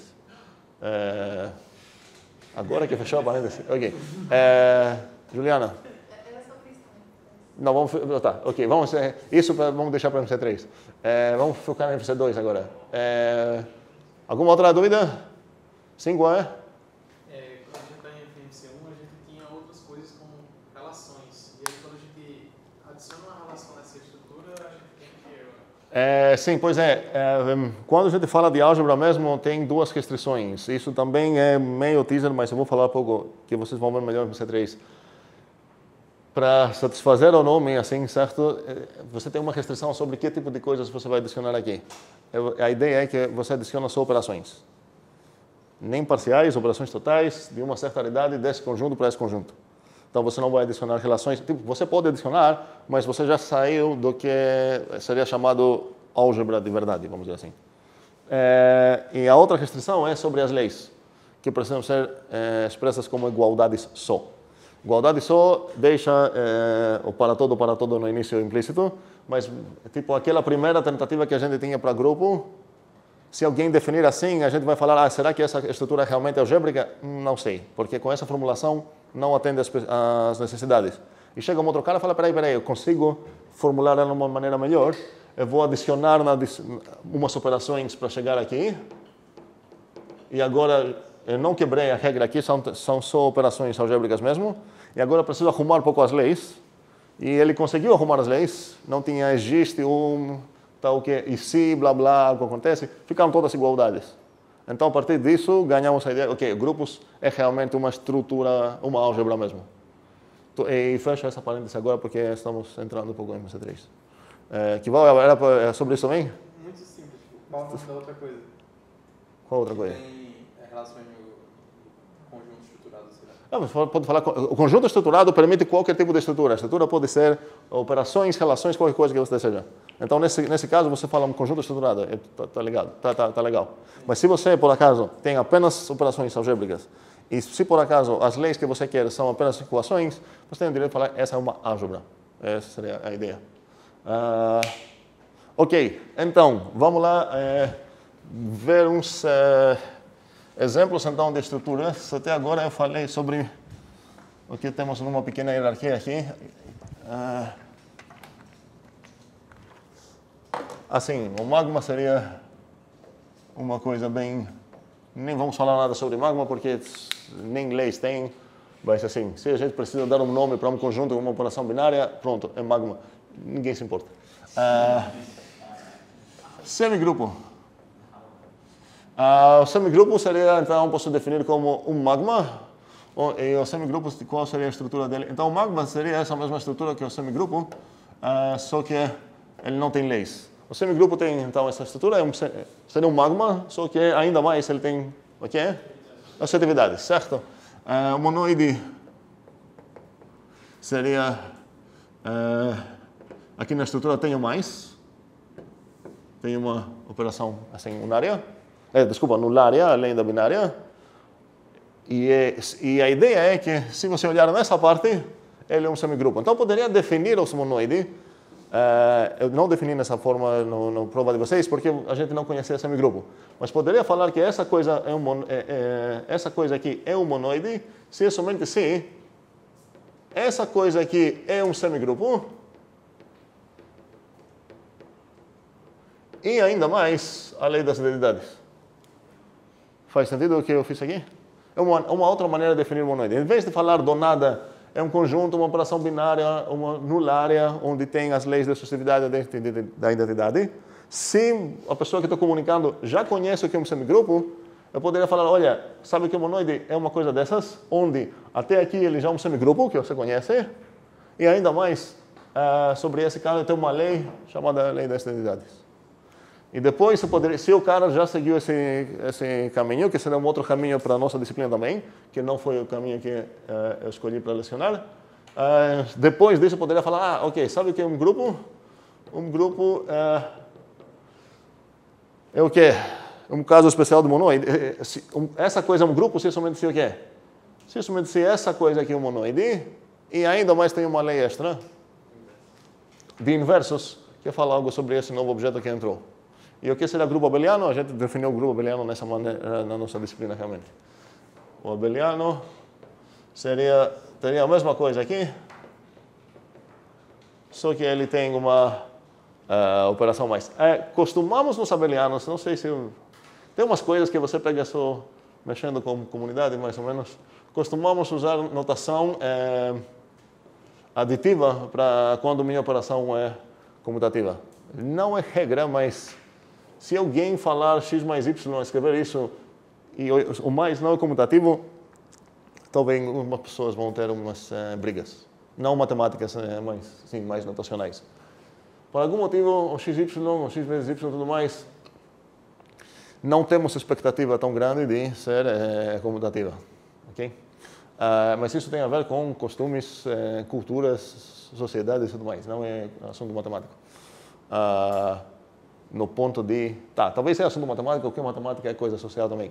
É, agora que fechou a parênteses. Ok. É, Juliana? Era só isso também. Não, vamos... Tá, ok. Vamos, isso pra, vamos deixar para M C três. É, vamos focar no M C dois agora. É, alguma outra dúvida? Cinco, é? É, quando a gente está em F M C um, a gente tinha outras coisas como relações. E aí, quando a gente adiciona uma relação nessa estrutura, a gente tem que... É, sim, pois é, é. Quando a gente fala de álgebra mesmo, tem duas restrições. Isso também é meio teaser, mas eu vou falar um pouco, que vocês vão ver melhor no M C três. Para satisfazer o nome, assim, certo? Você tem uma restrição sobre que tipo de coisas você vai adicionar aqui. A ideia é que você adiciona só operações. Nem parciais, operações totais, de uma certa idade desse conjunto para esse conjunto. Então você não vai adicionar relações. Tipo, você pode adicionar, mas você já saiu do que seria chamado álgebra de verdade, vamos dizer assim. É, e a outra restrição é sobre as leis, que precisam ser é, expressas como igualdades só. Igualdade só deixa é, o para todo, para todo no início implícito, mas tipo aquela primeira tentativa que a gente tinha para grupo, se alguém definir assim, a gente vai falar, ah, será que essa estrutura realmente é algébrica? Não sei, porque com essa formulação não atende às necessidades. E chega um outro cara e fala, peraí, peraí, eu consigo formular ela de uma maneira melhor, eu vou adicionar na, umas operações para chegar aqui, e agora eu não quebrei a regra aqui, são, são só operações algébricas mesmo, e agora eu preciso arrumar um pouco as leis, e ele conseguiu arrumar as leis, não tinha existe um, tal que, e se, blá, blá, algo acontece, ficaram todas igualdades. Então, a partir disso, ganhamos a ideia, ok, grupos é realmente uma estrutura, uma álgebra mesmo. E fecho essa parêntese agora, porque estamos entrando um pouco em M C três. É, que vai, era sobre isso também? Muito simples. Qual o nome da outra coisa? Qual outra coisa? Tem relações no conjunto estruturado, será? Não, mas pode falar, o conjunto estruturado permite qualquer tipo de estrutura. A estrutura pode ser operações, relações, qualquer coisa que você deseja. Então, nesse, nesse caso, você fala um conjunto estruturado. Tá, tá, ligado, tá, tá, tá legal. Mas se você, por acaso, tem apenas operações algébricas, e se por acaso as leis que você quer são apenas equações, você tem o direito de falar essa é uma álgebra. Essa seria a ideia. Uh, ok, então, vamos lá é, ver uns é, exemplos então de estruturas. Até agora eu falei sobre o que temos numa pequena hierarquia aqui. Uh, assim, o magma seria uma coisa bem... Nem vamos falar nada sobre magma porque nem leis tem. Mas assim, se a gente precisa dar um nome para um conjunto, uma operação binária, pronto, é magma. Ninguém se importa. Uh, semigrupo. Uh, o semigrupo seria, então, posso definir como um magma. E o semigrupo, qual seria a estrutura dele? Então, o magma seria essa mesma estrutura que o semigrupo, uh, só que ele não tem leis. O semigrupo tem, então, essa estrutura, é um, seria um magma, só que ainda mais ele tem, o que é? Associatividade, certo? Uh, o monoide seria... Uh, Aqui na estrutura tenho mais, tenho uma operação assim unária, é, desculpa, nulária, além da binária, e, é, e a ideia é que se você olhar nessa parte, ele é um semigrupo. Então, eu poderia definir o monoide, uh, eu não defini nessa forma no, no prova de vocês, porque a gente não conhecia semigrupo, mas poderia falar que essa coisa, é um, é, é, essa coisa aqui é um monoide, se é somente se essa coisa aqui é um semigrupo. E ainda mais, a lei das identidades. Faz sentido o que eu fiz aqui? É uma, uma outra maneira de definir monoide. Em vez de falar do nada, é um conjunto, uma operação binária, uma nulária, onde tem as leis de sucessividade da identidade. Se a pessoa que estou comunicando já conhece o que é um semigrupo, eu poderia falar, olha, sabe que o monoide é uma coisa dessas, onde até aqui ele já é um semigrupo, que você conhece, e ainda mais, uh, sobre esse cara tem uma lei chamada lei das identidades. E depois, se, poderia, se o cara já seguiu esse, esse caminho, que será um outro caminho para a nossa disciplina também, que não foi o caminho que uh, eu escolhi para lecionar, uh, depois disso eu poderia falar, ah, ok, sabe o que é um grupo? Um grupo uh, é o quê? Um caso especial do monoide. Essa coisa é um grupo se somente se o quê? Se somente se essa coisa aqui é um monoide, e ainda mais tem uma lei extra de inversos, que fala algo sobre esse novo objeto que entrou. E o que será grupo abeliano? A gente definiu o grupo abeliano nessa maneira na nossa disciplina realmente. O abeliano seria, teria a mesma coisa aqui, só que ele tem uma uh, operação mais. É, costumamos nos abelianos, não sei se... Eu, tem umas coisas que você pega só mexendo com comunidade, mais ou menos. Costumamos usar notação é, aditiva para quando minha operação é comutativa. Não é regra, mas se alguém falar x mais y, escrever isso, e o mais não é comutativo, talvez umas pessoas vão ter umas é, brigas. Não matemáticas, é, mas sim, mais notacionais. Por algum motivo, o xy, o x vezes y e tudo mais, não temos expectativa tão grande de ser é, comutativa. Okay? Uh, mas isso tem a ver com costumes, é, culturas, sociedades e tudo mais. Não é assunto matemático. Uh, no ponto de... Tá, talvez seja assunto matemático, porque matemática é coisa social também.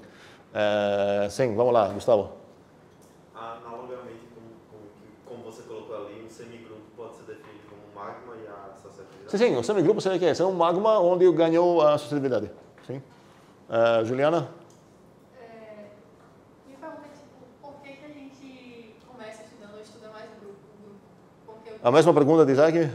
Uh, sim, vamos lá, Gustavo. Analogamente, como, como você colocou ali, um semigrupo pode ser definido como um magma e a associatividade? Sim, sim, o semigrupo seria o quê? É um magma onde ganhou a associatividade. Sim. Uh, Juliana? É, me pergunta, tipo, por que, que a gente começa estudando ou estuda mais o grupo? O grupo? Porque eu... A mesma pergunta de Isaac?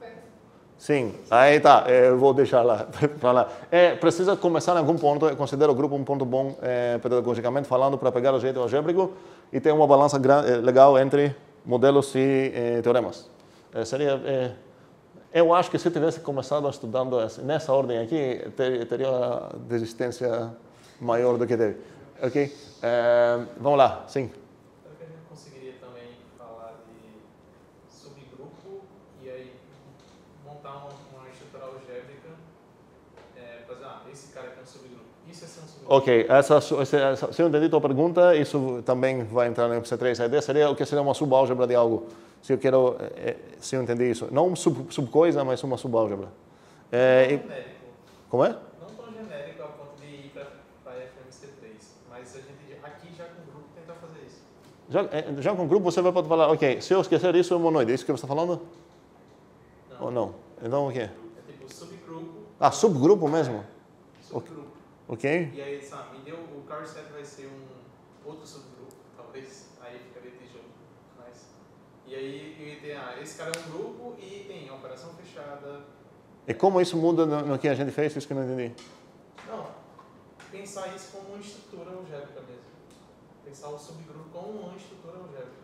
Sim, aí tá, eu vou deixar lá para lá. É, precisa começar em algum ponto, eu considero o grupo um ponto bom é, pedagogicamente falando para pegar o jeito algébrico e ter uma balança legal entre modelos e é, teoremas. É, seria, é, eu acho que se tivesse começado estudando nessa ordem aqui, ter, teria uma desistência maior do que teve. Ok? É, vamos lá, sim. Será que a gente conseguiria também falar de subgrupo e aí montar uma, uma estrutura algébrica é, para dizer, ah, esse cara aqui é um subgrupo. Isso é ser um subgrupo. Ok, essa, essa, se eu entendi a tua pergunta, isso também vai entrar no M C três. A ideia seria o que seria uma subálgebra de algo. Se eu quero, se eu entendi isso. Não sub, subcoisa, mas uma subálgebra. É, não tão genérico. Como é? Não tão genérico a ponto de ir para F M C três, mas a gente aqui já com o grupo tentar fazer isso. Já, já com o grupo você vai poder falar, ok, se eu esquecer isso é monoide, é isso que você está falando? Não. Ou não? Então o quê? É tipo subgrupo. Ah, subgrupo mesmo? É, subgrupo. Ok. E aí, sabe, me deu, o Car set vai ser um outro subgrupo, talvez, aí ficaria tijolo. Mas, e aí eu ia ter, ah, esse cara é um grupo e tem operação fechada. E como isso muda no, no que a gente fez? Isso que eu não entendi. Não, pensar isso como uma estrutura algébrica mesmo. Pensar o subgrupo como uma estrutura algébrica.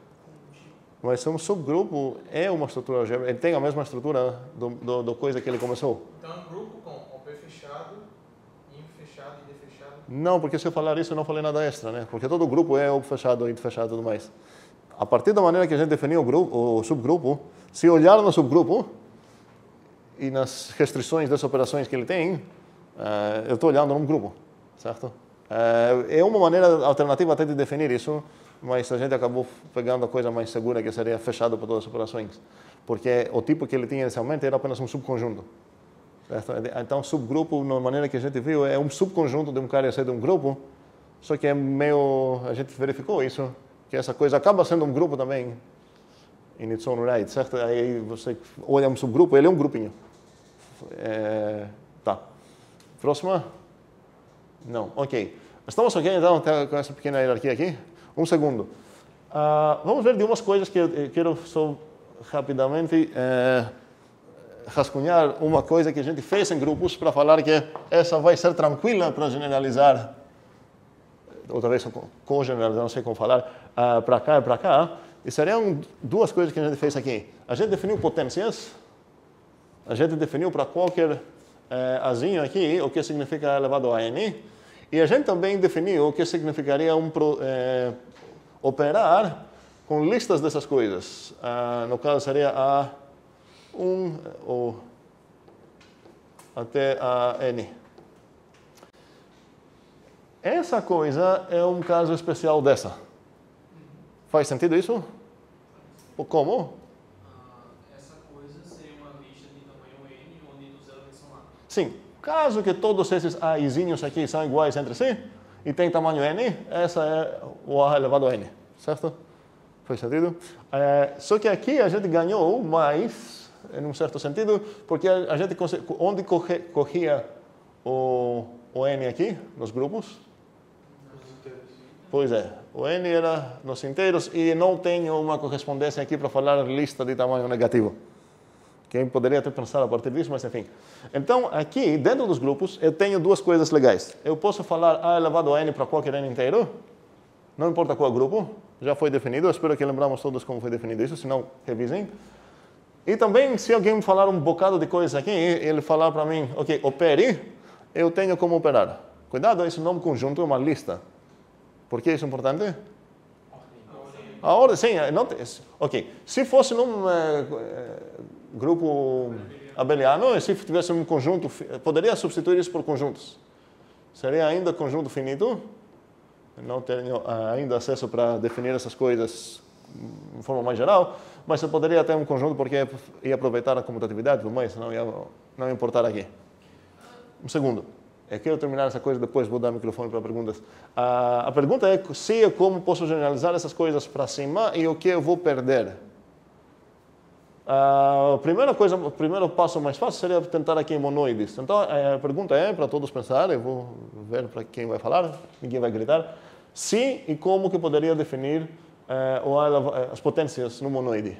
Mas um subgrupo é uma estrutura algébrica, ele tem a mesma estrutura do, do, do coisa que ele começou? Então é um grupo com O P fechado, I N fechado e D fechado? Não, porque se eu falar isso eu não falei nada extra, né? Porque todo grupo é O P fechado, I N fechado e tudo mais. A partir da maneira que a gente definiu o, grupo, o subgrupo, se olhar no subgrupo e nas restrições das operações que ele tem, uh, eu estou olhando num grupo, certo? Uh, é uma maneira alternativa até de definir isso, mas a gente acabou pegando a coisa mais segura, que seria fechado para todas as operações. Porque o tipo que ele tinha inicialmente era apenas um subconjunto. Certo? Então, subgrupo, na maneira que a gente viu, é um subconjunto de um cara ser de um grupo, só que é meio... A gente verificou isso, que essa coisa acaba sendo um grupo também, in its own right, certo? Aí você olha um subgrupo, ele é um grupinho. É... Tá. Próxima? Não, ok. Estamos ok, então, com essa pequena hierarquia aqui? Um segundo. Uh, vamos ver de umas coisas que eu, eu quero só rapidamente eh, rascunhar uma coisa que a gente fez em grupos para falar que essa vai ser tranquila para generalizar, outra vez com generalizar, não sei como falar, uh, para cá e para cá. E seriam duas coisas que a gente fez aqui. A gente definiu potências, a gente definiu para qualquer eh, azinho aqui o que significa elevado a n, e a gente também definiu o que significaria um pro, eh, operar com listas dessas coisas. Ah, no caso seria a um ou até a n. Essa coisa é um caso especial dessa. Faz sentido isso? Como? Ah, essa coisa seria uma lista de tamanho n, onde os elementos são lá. Sim. Caso que todos esses azinhos aqui são iguais entre si e tem tamanho n, essa é o a elevado a n, certo? Faz sentido? É, só que aqui a gente ganhou mais, em um certo sentido, porque a gente onde corria o, o n aqui, nos grupos? Pois é, o n era nos inteiros e não tenho uma correspondência aqui para falar lista de tamanho negativo. Quem poderia até pensar a partir disso, mas enfim. Então, aqui, dentro dos grupos, eu tenho duas coisas legais. Eu posso falar a elevado a n para qualquer n inteiro, não importa qual grupo, já foi definido, eu espero que lembramos todos como foi definido isso, se não, revisem. E também, se alguém me falar um bocado de coisas aqui, ele falar para mim, ok, opere, eu tenho como operar. Cuidado, esse nome conjunto é uma lista. Por que isso é importante? A ordem, sim, não tem, ok. Se fosse num é, grupo abeliano, se tivesse um conjunto, poderia substituir isso por conjuntos. Seria ainda conjunto finito. Não tenho ainda acesso para definir essas coisas de forma mais geral, mas você poderia ter um conjunto porque ia aproveitar a comutatividade e tudo mais, não ia, não ia importar aqui. Um segundo. Eu quero terminar essa coisa, depois vou dar o microfone para perguntas. A, a pergunta é se e como posso generalizar essas coisas para cima e o que eu vou perder. A primeira coisa, o primeiro passo mais fácil seria tentar aqui em monoides. Então, a pergunta é, para todos pensar, eu vou ver para quem vai falar, ninguém vai gritar, se e como que poderia definir eh, as potências no monoide.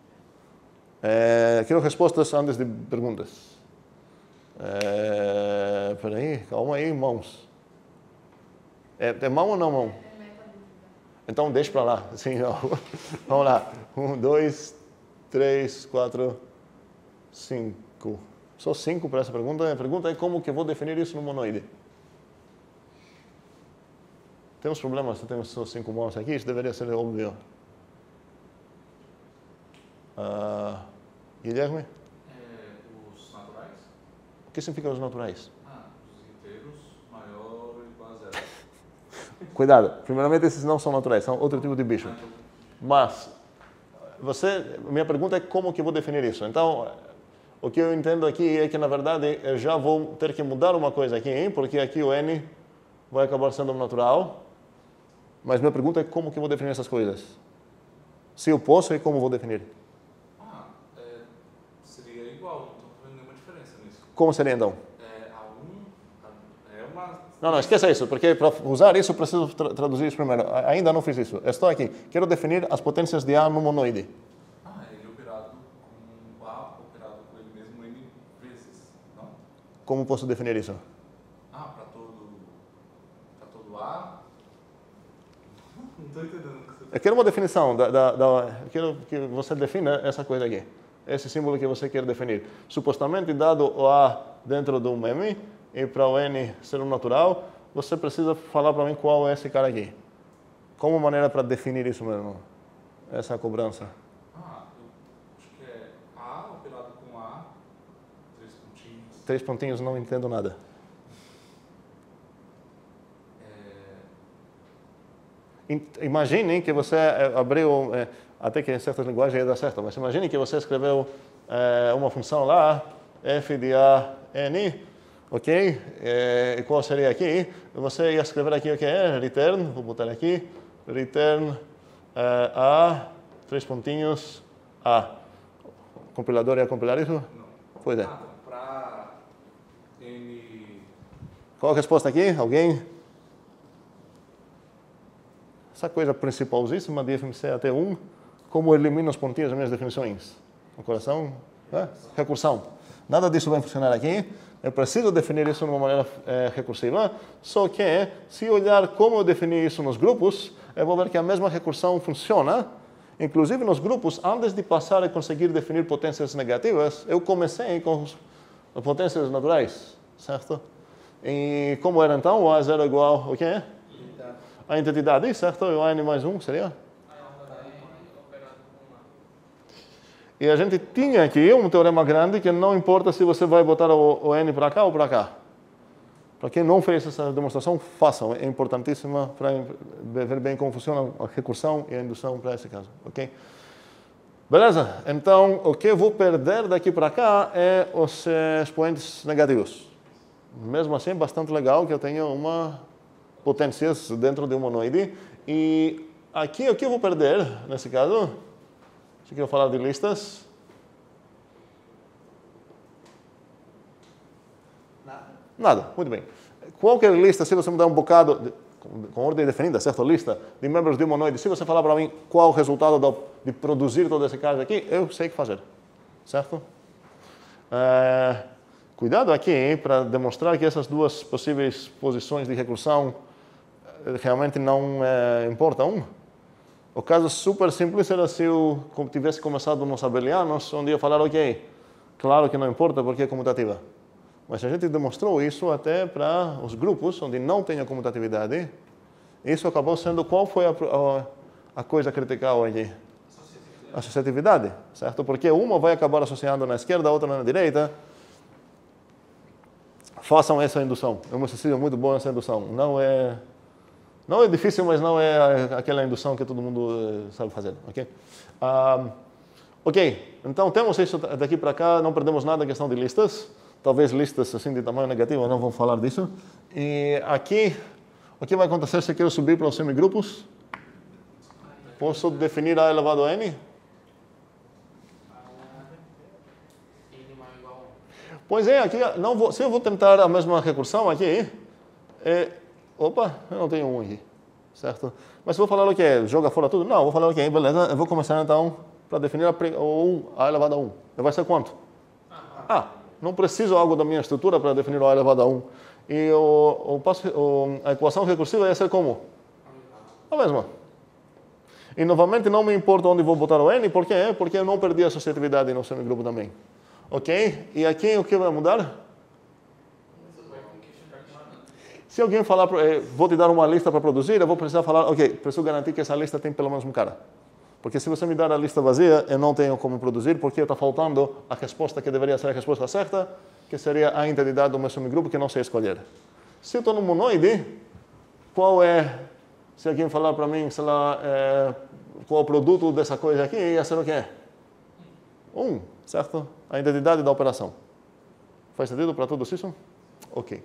Eh, quero respostas antes de perguntas. É, peraí, calma aí, mãos. É, é mão ou não mão? Então deixa para lá. Sim, não. Vamos lá. Um, dois, três, quatro, cinco. Só cinco para essa pergunta. A pergunta é como que eu vou definir isso no monoide. Temos problemas se temos só cinco mãos aqui, isso deveria ser óbvio. Uh, Guilherme? O que significa os naturais? Ah, os inteiros maior ou igual a zero. Cuidado, primeiramente esses não são naturais, são outro tipo de bicho. Mas, você, minha pergunta é como que eu vou definir isso? Então, o que eu entendo aqui é que, na verdade, eu já vou ter que mudar uma coisa aqui, hein? Porque aqui o n vai acabar sendo um natural. Mas minha pergunta é como que eu vou definir essas coisas? Se eu posso e como vou definir? Como seria então? É, a um, é uma... Não, não, esqueça isso, porque para usar isso eu preciso tra traduzir isso primeiro. Ainda não fiz isso. Eu estou aqui. Quero definir as potências de A no monoide. Ah, ele é operado com A, operado com ele mesmo N vezes, não? Como posso definir isso? Ah, para todo, para todo A? Não estou entendendo o que você está. Eu quero uma definição. Da, da, da, eu quero que você defina essa coisa aqui. Esse símbolo que você quer definir. Supostamente, dado o A dentro do meme, e para o N ser um natural, você precisa falar para mim qual é esse cara aqui. Como maneira para definir isso mesmo? Essa cobrança. Ah, eu acho que é A operado com A, três pontinhos. Três pontinhos, não entendo nada. É... Imagine que você abriu... É, até que em certas linguagens ia dar certo, mas imagine que você escreveu é, uma função lá, f de a n, ok? É, e qual seria aqui? Você ia escrever aqui o que é? Return, vou botar aqui, return é, a, três pontinhos, a. O compilador ia compilar isso? Não. Pois é. Ah, para n... Qual a resposta aqui? Alguém? essa coisa principalíssima de F M C até um, como elimino os pontinhos das minhas definições. O coração, é? Recursão. Nada disso vai funcionar aqui. Eu preciso definir isso de uma maneira é, recursiva, só que se olhar como eu defini isso nos grupos, eu vou ver que a mesma recursão funciona. Inclusive nos grupos, antes de passar a conseguir definir potências negativas, eu comecei com as potências naturais, certo? E como era então? O A zero igual ao quê? A identidade, certo? E o A n mais um seria? E a gente tinha aqui um teorema grande que não importa se você vai botar o, o n para cá ou para cá. Para quem não fez essa demonstração, façam. É importantíssima para ver bem como funciona a recursão e a indução para esse caso. Ok? Beleza? Então, o que eu vou perder daqui para cá é os eh, expoentes negativos. Mesmo assim, bastante legal que eu tenha uma potências dentro de um monoide. E aqui, o que eu vou perder, nesse caso? Se eu falar de listas. Nada. Nada, muito bem. Qualquer lista, se você me der um bocado, de, com ordem definida, certo? Lista de membros de um monoide, se você falar para mim qual o resultado do, de produzir todo esse caso aqui, eu sei o que fazer, certo? É, cuidado aqui para demonstrar que essas duas possíveis posições de recursão realmente não é, importam. O caso super simples era se eu tivesse começado nos abelianos, onde eu falar, ok, claro que não importa porque é comutativa. Mas a gente demonstrou isso até para os grupos onde não tem a comutatividade. Isso acabou sendo, qual foi a, a, a coisa critical aqui? A associatividade, certo? Porque uma vai acabar associando na esquerda, a outra na direita. Façam essa indução. É um exercício muito bom essa indução. Não é... Não é difícil, mas não é aquela indução que todo mundo sabe fazer, ok? Um, ok, então temos isso daqui para cá, não perdemos nada em questão de listas. Talvez listas assim de tamanho negativo, não vamos falar disso. E aqui, o que vai acontecer se eu quero subir para os semigrupos? Posso definir A elevado a N? Pois é, aqui, não vou, se eu vou tentar a mesma recursão aqui, é, opa, eu não tenho um aqui, certo? Mas se eu vou falar o que? Joga fora tudo? Não, vou falar o que? Beleza, eu vou começar então para definir a, o um, A elevado a um. Vai ser quanto? Ah, não preciso algo da minha estrutura para definir o A elevado a um. E o, o, o, a equação recursiva ia ser como? A mesma. E novamente não me importa onde vou botar o N, por quê? Porque eu não perdi a associatividade no semigrupo também. Ok? E aqui o que vai mudar? Se alguém falar, vou te dar uma lista para produzir, eu vou precisar falar, ok, preciso garantir que essa lista tem pelo menos um cara. Porque se você me dar a lista vazia, eu não tenho como produzir, porque está faltando a resposta que deveria ser a resposta certa, que seria a identidade do meu semigrupo que não sei escolher. Se eu estou no monoide, qual é, se alguém falar para mim, sei lá, é, qual é o produto dessa coisa aqui, ia ser o quê? Um, certo? A identidade da operação. Faz sentido para todos isso? Ok.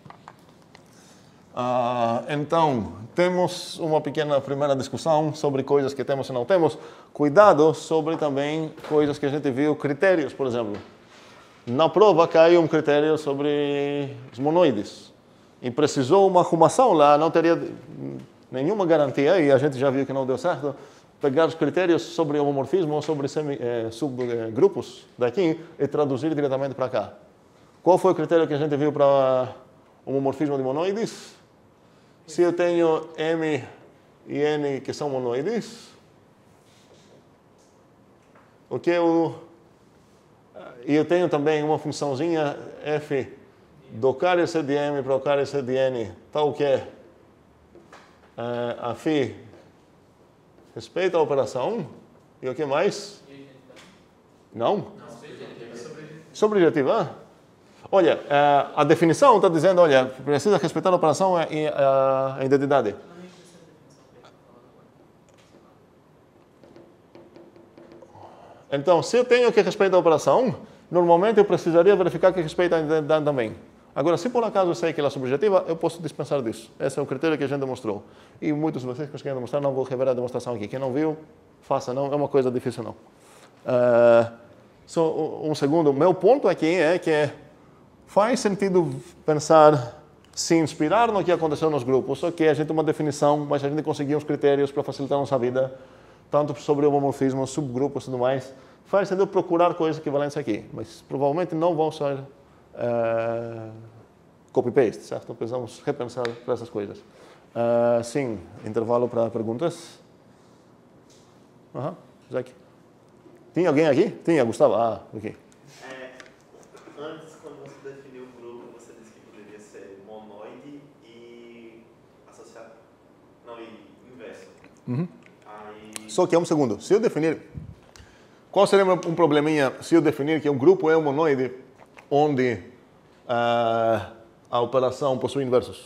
Uh, então, temos uma pequena primeira discussão sobre coisas que temos e não temos. Cuidado sobre também coisas que a gente viu, critérios, por exemplo. Na prova caiu um critério sobre os monoides. E precisou uma arrumação lá, não teria nenhuma garantia, e a gente já viu que não deu certo, pegar os critérios sobre homomorfismo ou sobre semi, eh, subgrupos daqui e traduzir diretamente para cá. Qual foi o critério que a gente viu para homomorfismo de monoides? Se eu tenho M e N que são monoides, o que eu... E eu tenho também uma funçãozinha f do carro C de M para o carro C de N, tal que uh, a φ respeita a operação. E o que mais? Não? Não. Sobrejetiva. Olha, a definição está dizendo, olha, precisa respeitar a operação e a identidade. Então, se eu tenho que respeitar a operação, normalmente eu precisaria verificar que respeita a identidade também. Agora, se por acaso eu sei que ela é subjetiva, eu posso dispensar disso. Esse é o critério que a gente demonstrou. E muitos de vocês conseguiram demonstrar, não vou revelar a demonstração aqui. Quem não viu, faça, não é uma coisa difícil não. Uh, só um segundo, meu ponto aqui é que faz sentido pensar se inspirar no que aconteceu nos grupos, só que a gente tem uma definição, mas a gente conseguiu uns critérios para facilitar a nossa vida, tanto sobre homomorfismo, subgrupos e tudo mais. Faz sentido procurar coisas equivalentes aqui, mas provavelmente não vão ser uh, copy-paste, certo? Precisamos repensar para essas coisas. Uh, sim, intervalo para perguntas. Uhum. Zac. Tinha alguém aqui? Tinha, Gustavo. Ah, ok. É, antes, quando você definiu o grupo, você disse que poderia ser monoide e associado. Não, e inverso. Uhum. Aí... Só que é um segundo. Se eu definir... Qual seria um probleminha se eu definir que um grupo é um monoide onde uh, a operação possui inversos?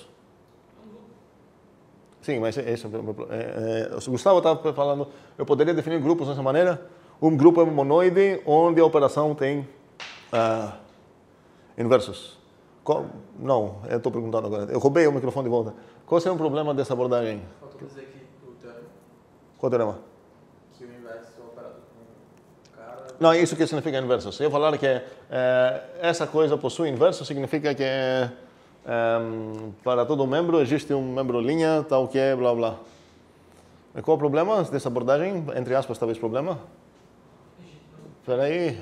Sim, mas é isso. É, é, o Gustavo estava falando, eu poderia definir grupos dessa maneira. Um grupo é um monoide onde a operação tem uh, inversos. Qual, não, eu estou perguntando agora. Eu roubei o microfone de volta. Qual seria o problema dessa abordagem? Faltou dizer que o teorema, Qual teorema? que o inverso é operado com o cara... Não, isso que significa inverso. Se eu falar que é, essa coisa possui inverso, significa que é, é, para todo membro existe um membro linha, tal que é, blá blá. E qual o problema dessa abordagem? Entre aspas, talvez problema? Espera aí.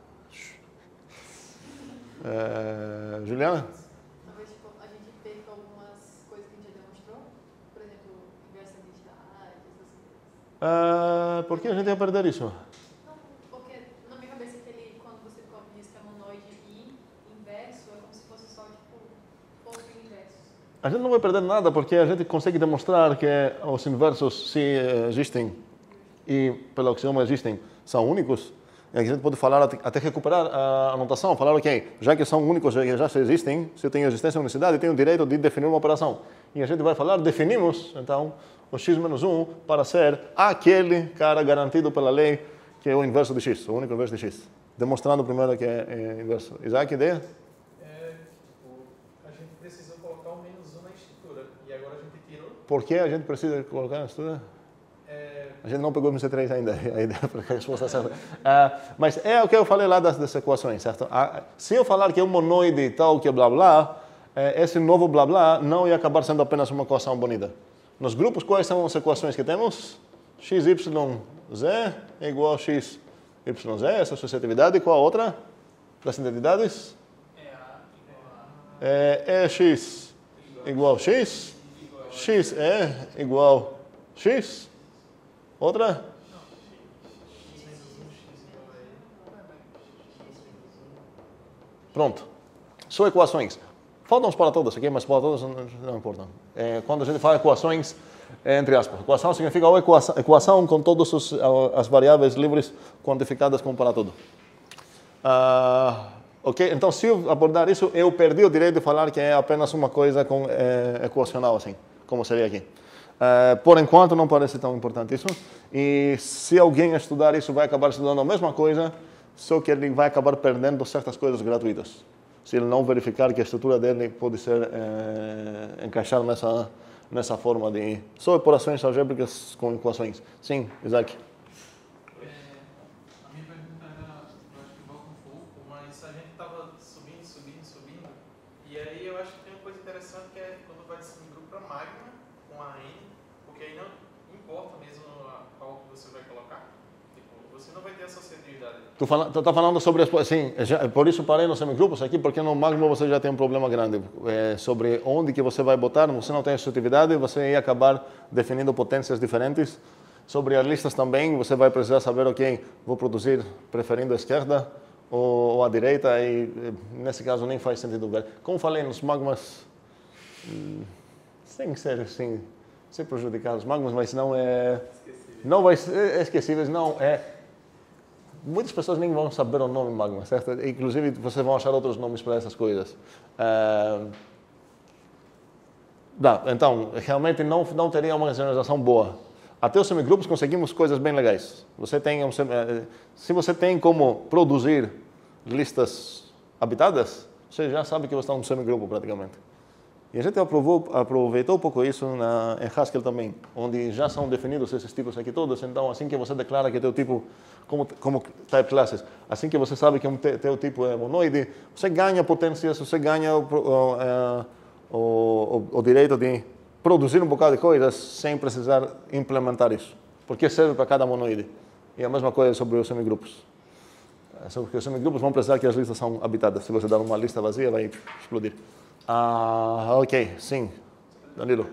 É, Juliana? Talvez tipo, a gente perca algumas coisas que a gente já demonstrou, por exemplo, inversa identidade, essas coisas. Ah, por que a gente ia perder isso? Não, porque na minha cabeça aquele, quando você diz que é monoide e inverso, é como se fosse só tipo, ponto e inverso. A gente não vai perder nada porque a gente consegue demonstrar que os inversos, se existem e pelo axioma existem, são únicos. E a gente pode falar até recuperar a anotação, falar, ok, já que são únicos, já que já existem, se eu tenho existência e unicidade, tenho o direito de definir uma operação. E a gente vai falar, definimos, então, o x menos um para ser aquele cara garantido pela lei que é o inverso de x, o único inverso de x. Demonstrando primeiro que é, é inverso. Isaac, ideia? É, tipo, a gente precisou colocar o menos um na estrutura e agora a gente tirou. Por que a gente precisa colocar na estrutura? É, A gente não pegou o M C três ainda, a ideia para a resposta certa. Uh, mas é o que eu falei lá das, das equações, certo? Uh, se eu falar que é um monoide e tal, que é blá blá, uh, esse novo blá blá não ia acabar sendo apenas uma equação bonita. Nos grupos, quais são as equações que temos? X, Y, Z é igual a X, Y, Z, essa associatividade. Qual a outra das identidades? É A igual a... É, é X igual a X, X é igual a X. Outra? Pronto. São equações. Faltam os para todas aqui, mas para todas não, não importa. É, quando a gente fala equações, é, entre aspas, equação significa ou equação, equação com todas os, as variáveis livres quantificadas como para tudo. Uh, ok? Então, se eu abordar isso, eu perdi o direito de falar que é apenas uma coisa com, é, equacional, assim, como seria aqui. Uh, por enquanto não parece tão importante isso, e se alguém estudar isso vai acabar estudando a mesma coisa, só que ele vai acabar perdendo certas coisas gratuitas, se ele não verificar que a estrutura dele pode ser uh, encaixar nessa nessa forma de só operações algébricas com equações. Sim, Isaac. é, a minha pergunta era, eu acho que volta um pouco, mas a gente estava subindo, subindo, subindo, e aí eu acho que tem uma coisa interessante que é quando vai descer um grupo para magma, com a N, porque aí não importa mesmo qual que você vai colocar. Tipo, você não vai ter associatividade. Tu fala, tu tá falando sobre as, sim, já, por isso parei nos semigrupos aqui, porque no magma você já tem um problema grande é, sobre onde que você vai botar. Você não tem associatividade, você ia acabar definindo potências diferentes. Sobre as listas também, você vai precisar saber, ok, vou produzir preferindo a esquerda ou, ou a direita, e nesse caso nem faz sentido ver. Como falei nos magmas, sem ser assim, sem prejudicar os magmas, mas não é, não vai ser esquecíveis, não é. Muitas pessoas nem vão saber o nome magma, certo? Inclusive, vocês vão achar outros nomes para essas coisas. Uh, dá, então, realmente não, não teria uma generalização boa. Até os semigrupos conseguimos coisas bem legais. Você tem um, se você tem como produzir listas habitadas, você já sabe que você está num semigrupo praticamente. E a gente aprovou, aproveitou um pouco isso na, em Haskell também, onde já são definidos esses tipos aqui todos. Então, assim que você declara que teu tipo, como, como type classes, assim que você sabe que um te, teu tipo é monoide, você ganha potências, você ganha o, o, o, o direito de produzir um bocado de coisas sem precisar implementar isso. Porque serve para cada monoide. E a mesma coisa sobre os semigrupos. Porque os semigrupos vão precisar que as listas são habitadas. Se você dar uma lista vazia, vai explodir. Ah, ok, sim. Danilo.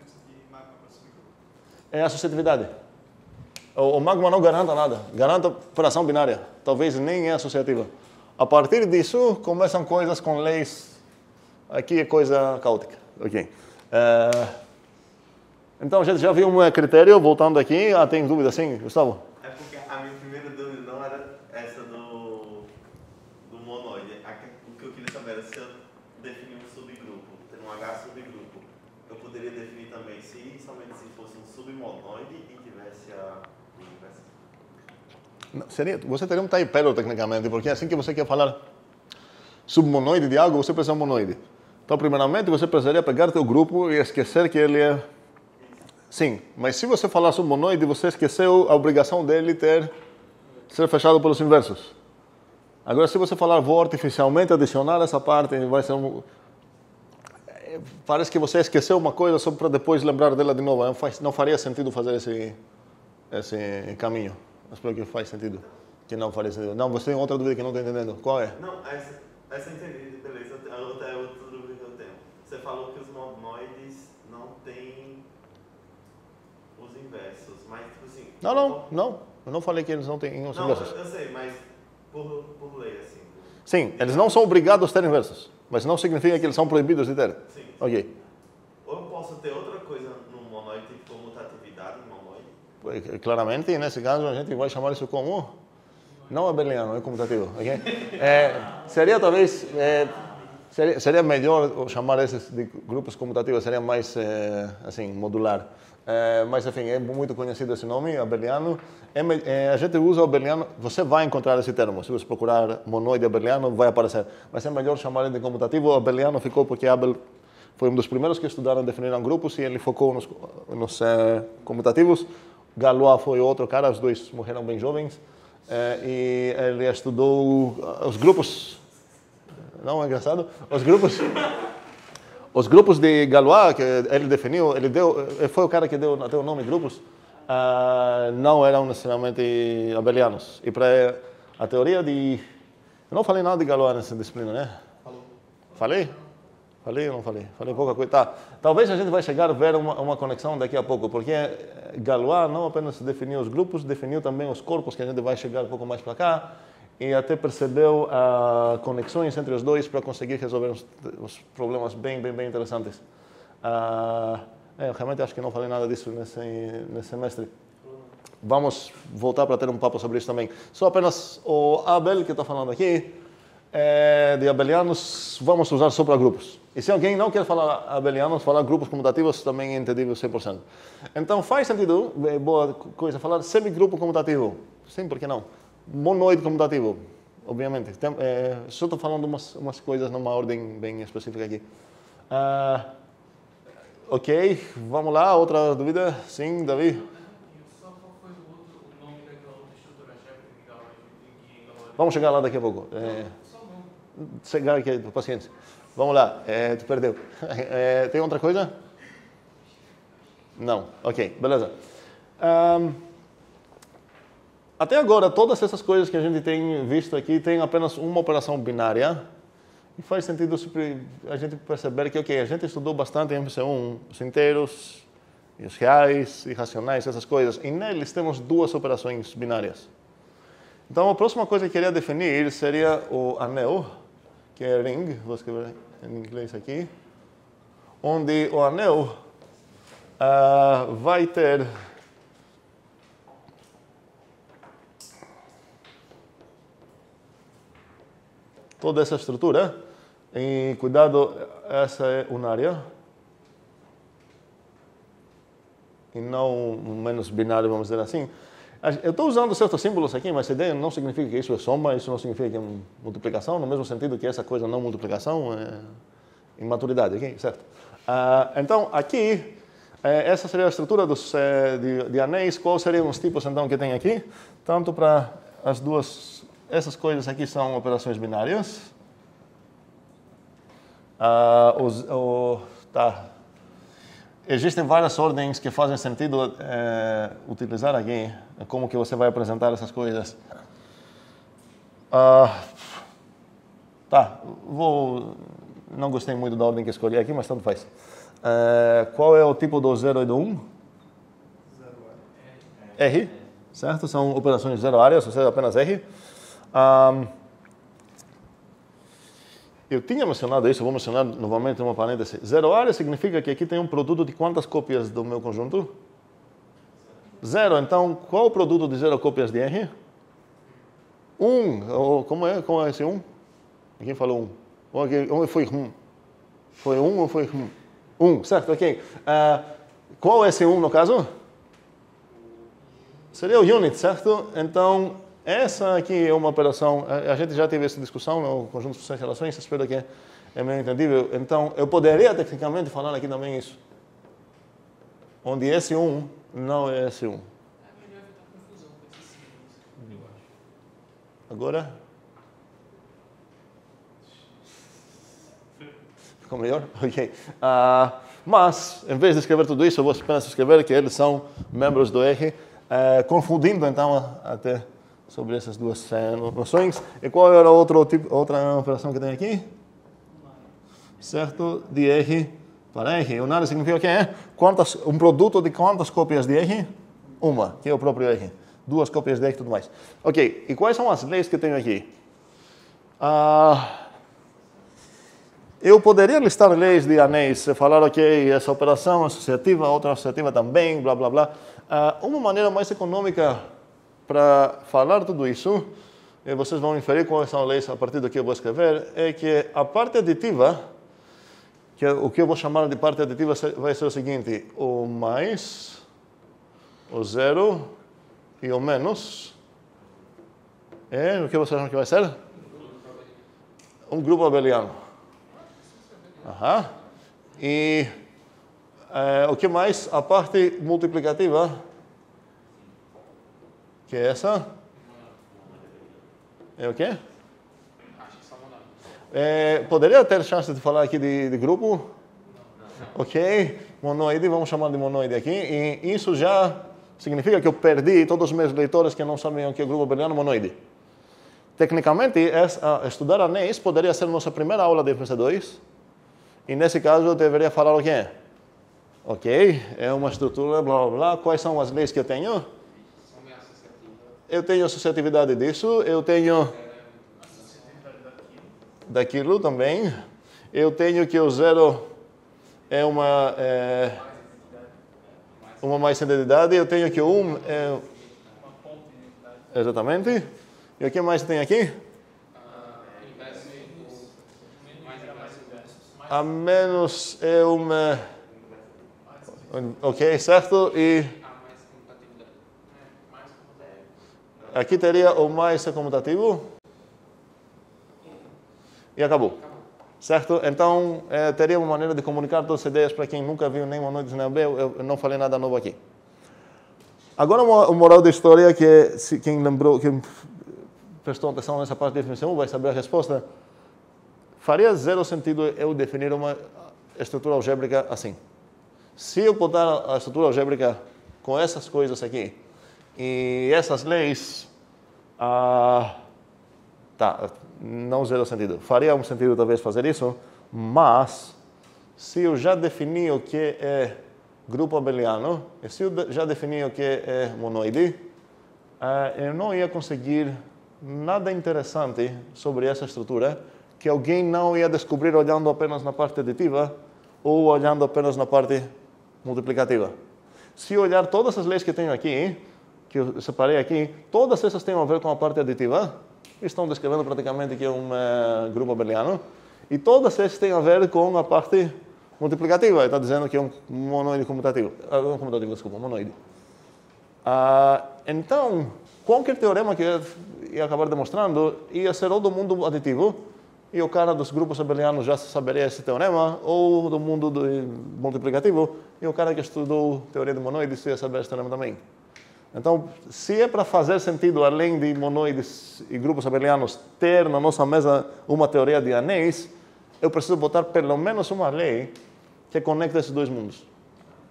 É associatividade. O, o Magma não garanta nada. Garanta operação binária. Talvez nem é associativa. A partir disso, começam coisas com leis. Aqui é coisa caótica. Ok. É, então, a gente já viu um critério, voltando aqui. Ah, tem dúvida sim, Gustavo? É porque a minha primeira dúvida não era essa do, do monoide. O que eu queria saber era se eu definir um subgrupo, ter um H subgrupo, eu poderia definir também se somente se fosse um submonoide e tivesse a inversa. Não, seria, você teria um type error tecnicamente, porque assim que você quer falar submonoide de algo, você precisa de um monoide. Então, primeiramente, você precisaria pegar teu grupo e esquecer que ele é... Sim, mas se você falar submonoide, você esqueceu a obrigação dele ter ser fechado pelos inversos. Agora, se você falar vou artificialmente adicionar essa parte, vai ser um... Parece que você esqueceu uma coisa só para depois lembrar dela de novo. Não, faz, não faria sentido fazer esse, esse caminho. Espero que faz sentido. Que não faria sentido. Não, você tem outra dúvida que não está entendendo. Qual é? Não, essa, essa eu entendi, beleza. A outra é outra dúvida que eu tenho. Você falou que os monoides não têm os inversos, mas tipo assim... Não, não, não. Eu não falei que eles não têm os não, inversos. Eu, eu sei, mas por, por lei, assim. Por... Sim, eles não são obrigados a ter inversos, mas não significa que eles são proibidos de ter. Sim, sim. Ok. Ou eu posso ter outra coisa no monoide, tipo mutatividade no monoide? Claramente, nesse caso, a gente vai chamar isso como... Não abeliano, é comutativo. Okay? É, seria talvez... É, seria, seria melhor chamar esses de grupos comutativos, seria mais, é, assim, modular. É, mas, enfim, é muito conhecido esse nome, abeliano. É, é, a gente usa o abeliano, você vai encontrar esse termo. Se você procurar monoide abeliano, vai aparecer. Mas é melhor chamar ele de comutativo. O abeliano ficou porque Abel foi um dos primeiros que estudaram definiram grupos e ele focou nos, nos é, comutativos. Galois foi outro cara, os dois morreram bem jovens. É, e ele estudou os grupos... Não é engraçado? Os grupos... Os grupos de Galois, que ele definiu, ele deu, ele foi o cara que deu, deu o nome de grupos, uh, não eram necessariamente abelianos. E para a teoria de... Eu não falei nada de Galois nessa disciplina, né? Falou. Falei? Falei ou não falei? Falei pouca coisa. Tá. Talvez a gente vai chegar a ver uma, uma conexão daqui a pouco, porque Galois não apenas definiu os grupos, definiu também os corpos, que a gente vai chegar um pouco mais para cá, e até percebeu uh, conexões entre os dois para conseguir resolver uns, uns problemas bem, bem, bem interessantes. Uh, é, eu realmente acho que não falei nada disso nesse, nesse semestre. Vamos voltar para ter um papo sobre isso também. Só apenas o Abel que está falando aqui, é, de abelianos, vamos usar só para grupos. E se alguém não quer falar abelianos, falar grupos comutativos, também é entendível cem por cento. Então faz sentido, é boa coisa falar semigrupo comutativo. Sim, por que não? Monoide comutativo, obviamente. Tem, é, só estou falando umas, umas coisas numa ordem bem específica aqui. Uh, ok, vamos lá, outra dúvida? Sim, Davi? E só qual foi o outro o nome daquela outra estrutura gêmetra que Galois que Galois... Vamos chegar lá daqui a pouco. É, Só não. chegar aqui, paciência. Vamos lá, é, tu perdeu. É, tem outra coisa? Não, ok, beleza. Um, Até agora, todas essas coisas que a gente tem visto aqui tem apenas uma operação binária. E faz sentido a gente perceber que, ok, a gente estudou bastante em M C um, os inteiros, e os reais, irracionais, essas coisas. E neles temos duas operações binárias. Então, a próxima coisa que eu queria definir seria o anel, que é ring, vou escrever em inglês aqui, onde o anel uh, vai ter... toda essa estrutura, e cuidado, essa é unária, e não menos binário, vamos dizer assim. Eu estou usando certos símbolos aqui, mas ideia não significa que isso é soma, isso não significa que é multiplicação, no mesmo sentido que essa coisa não multiplicação é imaturidade, ok? Certo? Uh, então, aqui, eh, essa seria a estrutura dos, eh, de, de anéis. Quais seriam os tipos, então, que tem aqui? Tanto para as duas... Essas coisas aqui são operações binárias. Uh, os, o, tá, existem várias ordens que fazem sentido é, utilizar aqui. Como que você vai apresentar essas coisas? Uh, tá, vou... Não gostei muito da ordem que escolhi aqui, mas tanto faz. Uh, qual é o tipo do zero e do um? R, certo? São operações de zero áreas, ou seja, apenas R. Um, eu tinha mencionado isso, vou mencionar novamente uma parêntese. Zero área significa que aqui tem um produto de quantas cópias do meu conjunto? Zero. Então, qual é o produto de zero cópias de R? Um. Como é, como é esse um? Quem falou um? Ou foi um? Foi um ou foi um? Um, certo, ok. Uh, qual é esse um no caso? Seria o unit, certo? Então, essa aqui é uma operação, a gente já teve essa discussão no conjunto de sucessões e relações, espero que é meio entendível. Então, eu poderia tecnicamente falar aqui também isso. Onde esse um não é esse um. É melhor evitar confusão com esses símbolos, eu acho. Agora? Ficou melhor? Ok. Uh, mas, em vez de escrever tudo isso, eu vou apenas escrever que eles são membros do R, uh, confundindo então até sobre essas duas uh, noções. E qual era outro tipo, outra operação que tem aqui? Certo? De R para R. Unário significa o que é? Quantas, um produto de quantas cópias de R? Uma, que é o próprio R. Duas cópias de R e tudo mais. Ok, e quais são as leis que eu tenho aqui? Uh, Eu poderia listar leis de anéis, falar, ok, essa operação é associativa, outra associativa também, blá, blá, blá. Uh, uma maneira mais econômica para falar tudo isso, e vocês vão inferir quais são as leis a partir do que eu vou escrever, é que a parte aditiva, que é o que eu vou chamar de parte aditiva, vai ser o seguinte: o mais, o zero e o menos. É, o que vocês acham que vai ser? Um grupo abeliano. Aham. E é, o que mais? A parte multiplicativa, que é essa? É o quê? Acho que só monóide. É, poderia ter chance de falar aqui de, de grupo? Não. Ok. Monoide, vamos chamar de monoide aqui. E isso já significa que eu perdi todos os meus leitores que não sabem o que é o grupo abeliano monoide. Tecnicamente, essa, estudar anéis poderia ser nossa primeira aula de F C dois. E nesse caso eu deveria falar o quê? Ok, é uma estrutura, blá, blá, blá. Quais são as leis que eu tenho? Eu tenho associatividade disso, eu tenho daquilo também. Eu tenho que o zero é uma, é, uma mais identidade, eu tenho que o um é... Exatamente. E o que mais tem aqui? A menos é uma... Ok, certo? E aqui teria o mais comutativo. E acabou. Certo? Então, é, teria uma maneira de comunicar todas as ideias para quem nunca viu nem monoides nem B. Eu, eu não falei nada novo aqui. Agora, o moral da história é que se quem lembrou, quem prestou atenção nessa parte da definição vai saber a resposta. Faria zero sentido eu definir uma estrutura algébrica assim. Se eu botar a estrutura algébrica com essas coisas aqui e essas leis, ah, tá, não zero sentido. Faria um sentido talvez fazer isso, mas se eu já defini o que é grupo abeliano, e se eu já defini o que é monoide, ah, eu não ia conseguir nada interessante sobre essa estrutura que alguém não ia descobrir olhando apenas na parte aditiva ou olhando apenas na parte multiplicativa. Se olhar todas as leis que tenho aqui, que eu separei aqui, todas essas têm a ver com a parte aditiva, estão descrevendo praticamente que é um uh, grupo abeliano, e todas essas têm a ver com a parte multiplicativa, está dizendo que é um monoide comutativo, uh, comutativo, desculpa, monoide. Uh, então, qualquer teorema que eu ia acabar demonstrando ia ser ou do mundo aditivo, e o cara dos grupos abelianos já saberia esse teorema, ou do mundo do multiplicativo, e o cara que estudou teoria de monoides ia saber esse teorema também. Então, se é para fazer sentido, além de monoides e grupos abelianos, ter na nossa mesa uma teoria de anéis, eu preciso botar pelo menos uma lei que conecta esses dois mundos.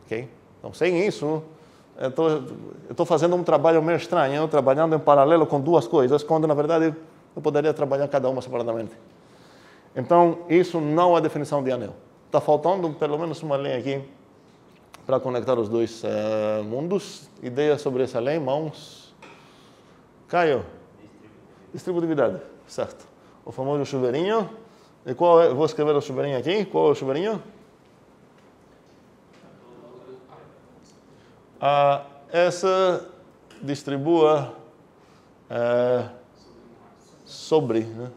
ok? Então, sem isso, eu estou fazendo um trabalho meio estranho, trabalhando em paralelo com duas coisas, quando, na verdade, eu poderia trabalhar cada uma separadamente. Então, isso não é definição de anel. Está faltando pelo menos uma linha aqui para conectar os dois uh, mundos. Ideia sobre essa lei, mãos? Caio? Distributividade, certo. O famoso chuveirinho. E qual é? Vou escrever o chuveirinho aqui. Qual é o chuveirinho? Uh, essa distribua uh, sobre, né?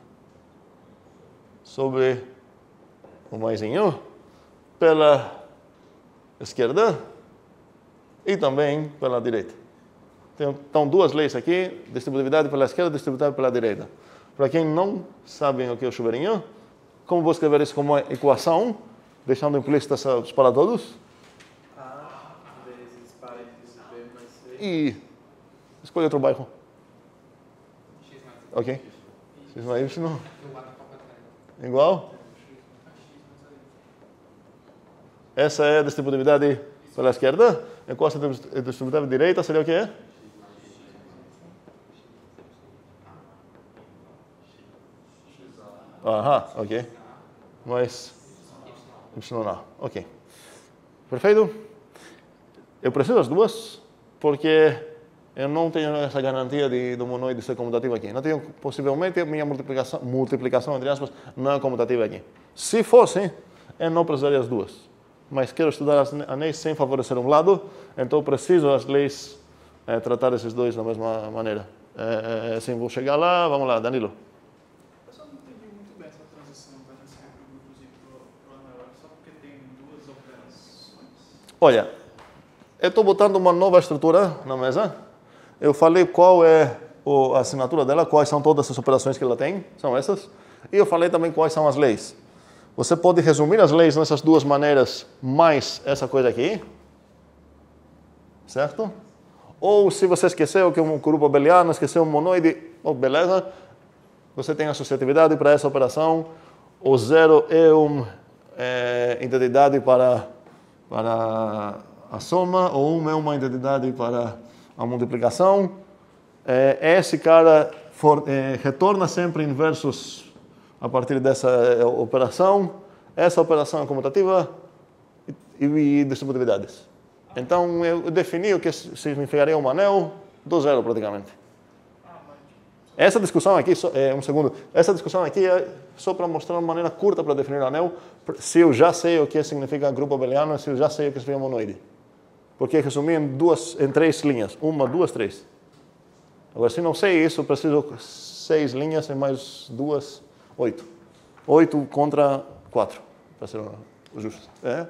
sobre o maisinho pela esquerda e também pela direita. Então, duas leis aqui, distributividade pela esquerda e distributividade pela direita. Para quem não sabe o que é o chuveirinho, como vou escrever isso como equação, deixando implícito para todos? A vezes parênteses B mais C. E escolha outro bairro. X mais Y. Ok. X mais Y. Eu guardo a própria tela. Igual? Essa é a distributividade pela esquerda. E qual é a distributividade direita? Seria o quê? Aham, ok. Mas Y não. Ok. Perfeito? Eu preciso das duas, porque eu não tenho essa garantia de, do monoide ser comutativo aqui. Não tenho, possivelmente, a minha multiplicação, multiplicação, entre aspas, não é comutativa aqui. Se fosse, eu não precisaria das duas. Mas quero estudar as anéis sem favorecer um lado, então preciso as leis é, tratar esses dois da mesma maneira. É, assim, vou chegar lá, vamos lá, Danilo. Eu só não entendi muito bem essa transição para transferir para grupos e para o anel. É só porque tem duas operações? Olha, eu estou botando uma nova estrutura na mesa. Eu falei qual é a assinatura dela, quais são todas as operações que ela tem, são essas. E eu falei também quais são as leis. Você pode resumir as leis nessas duas maneiras, mais essa coisa aqui. Certo? Ou se você esqueceu que é um grupo abeliano, esqueceu um monoide, oh, beleza. Você tem associatividade para essa operação. O zero é uma é, identidade para, para a soma, ou um é uma identidade para a multiplicação. É, esse cara for, é, retorna sempre inversos a partir dessa operação. Essa operação é comutativa e, e distributividades. Então, eu defini o que significaria um anel do zero, praticamente. Essa discussão aqui, é, um segundo, essa discussão aqui é só para mostrar uma maneira curta para definir o anel, se eu já sei o que significa grupo abeliano, se eu já sei o que significa monoide. Porque resumi em, duas, em três linhas. Uma, duas, três. Agora, se não sei isso, preciso seis linhas e mais duas, oito. Oito contra quatro, para ser o justo. É?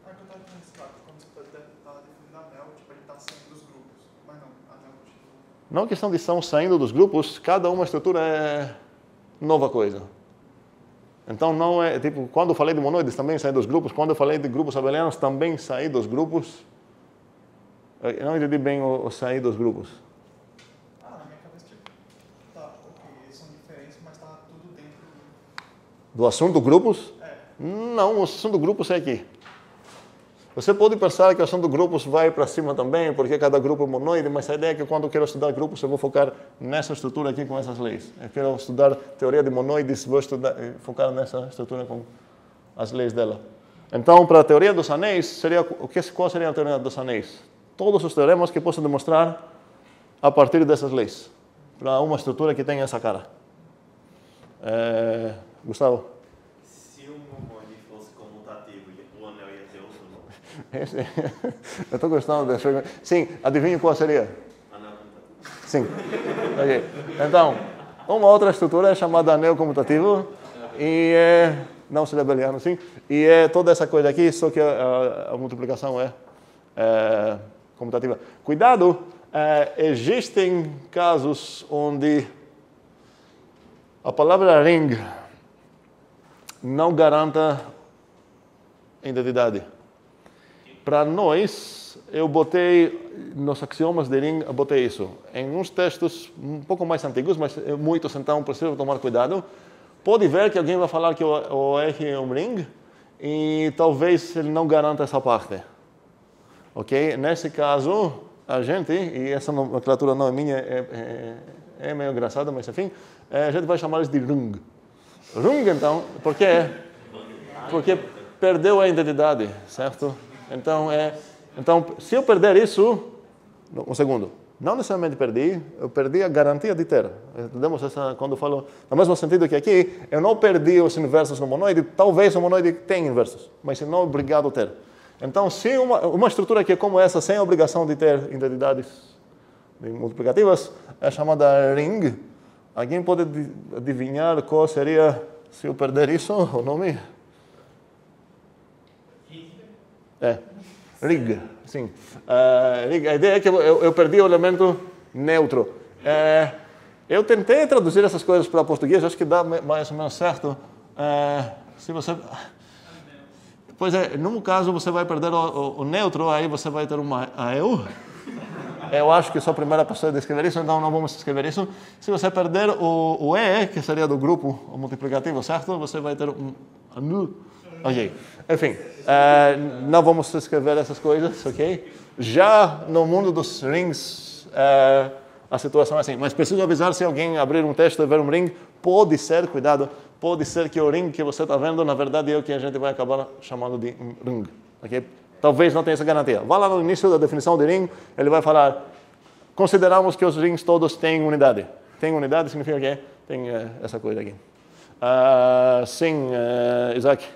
Não questão de são saindo dos grupos, cada uma estrutura é nova coisa. Então, não é, tipo, quando eu falei de monoides também saí dos grupos, quando eu falei de grupos abelianos também saí dos grupos. Eu não entendi bem o, o sair dos grupos. Ah, na minha cabeça, tipo, tá, ok, eles são diferentes, mas tá tudo dentro do assunto grupos? É. Não, o assunto grupos é aqui. Você pode pensar que o assunto grupos vai para cima também, porque cada grupo é monoide, mas a ideia é que quando eu quero estudar grupos, eu vou focar nessa estrutura aqui com essas leis. Eu quero estudar teoria de monoides, vou estudar, focar nessa estrutura com as leis dela. Então, para a teoria dos anéis, seria, o que, qual seria a teoria dos anéis? Todos os teoremas que posso demonstrar a partir dessas leis, para uma estrutura que tenha essa cara. É, Gustavo? Eu estou gostando dessa pergunta. Sim, adivinha qual seria? Anel comutativo. Sim. Okay. Então, uma outra estrutura é chamada anel comutativo e é, não seria abeliano, sim, e é toda essa coisa aqui, só que a, a multiplicação é, é comutativa. Cuidado, é, existem casos onde a palavra ring não garanta identidade. Para nós, eu botei, nos axiomas de ring, eu botei isso. Em uns textos um pouco mais antigos, mas muitos, então preciso tomar cuidado. Pode ver que alguém vai falar que o, o R é um ring e talvez ele não garanta essa parte. Ok? Nesse caso, a gente, e essa nomenclatura não é minha, é, é, é meio engraçada, mas enfim, a gente vai chamar isso de rung. Rung, então, por quê? Porque perdeu a identidade, certo? Então, é, então, se eu perder isso, um segundo, não necessariamente perdi, eu perdi a garantia de ter. Entendemos essa, quando eu falo, no mesmo sentido que aqui, eu não perdi os inversos no monoide, talvez o monoide tenha inversos, mas eu não é obrigado a ter. Então, se uma, uma estrutura que é como essa, sem a obrigação de ter identidades multiplicativas, é chamada ring. Alguém pode adivinhar qual seria, se eu perder isso, o nome? É, rig, sim. Uh, rig. A ideia é que eu, eu perdi o elemento neutro. Uh, eu tentei traduzir essas coisas para português, acho que dá mais ou menos certo. Uh, se você... Pois é, num caso você vai perder o, o, o neutro, aí você vai ter uma eu. Eu acho que sou a primeira pessoa a escrever isso, então não vamos escrever isso. Se você perder o, o E, que seria do grupo o multiplicativo, certo? Você vai ter um anu. Ok. Enfim, uh, não vamos escrever essas coisas, ok? Já no mundo dos rings, uh, a situação é assim. Mas preciso avisar, se alguém abrir um texto e ver um ring, pode ser, cuidado, pode ser que o ring que você está vendo, na verdade, é o que a gente vai acabar chamando de um ring. Okay? Talvez não tenha essa garantia. Vá lá no início da definição de ring, ele vai falar, consideramos que os rings todos têm unidade. Tem unidade significa que tem uh, essa coisa aqui. Uh, sim, uh, Isaac.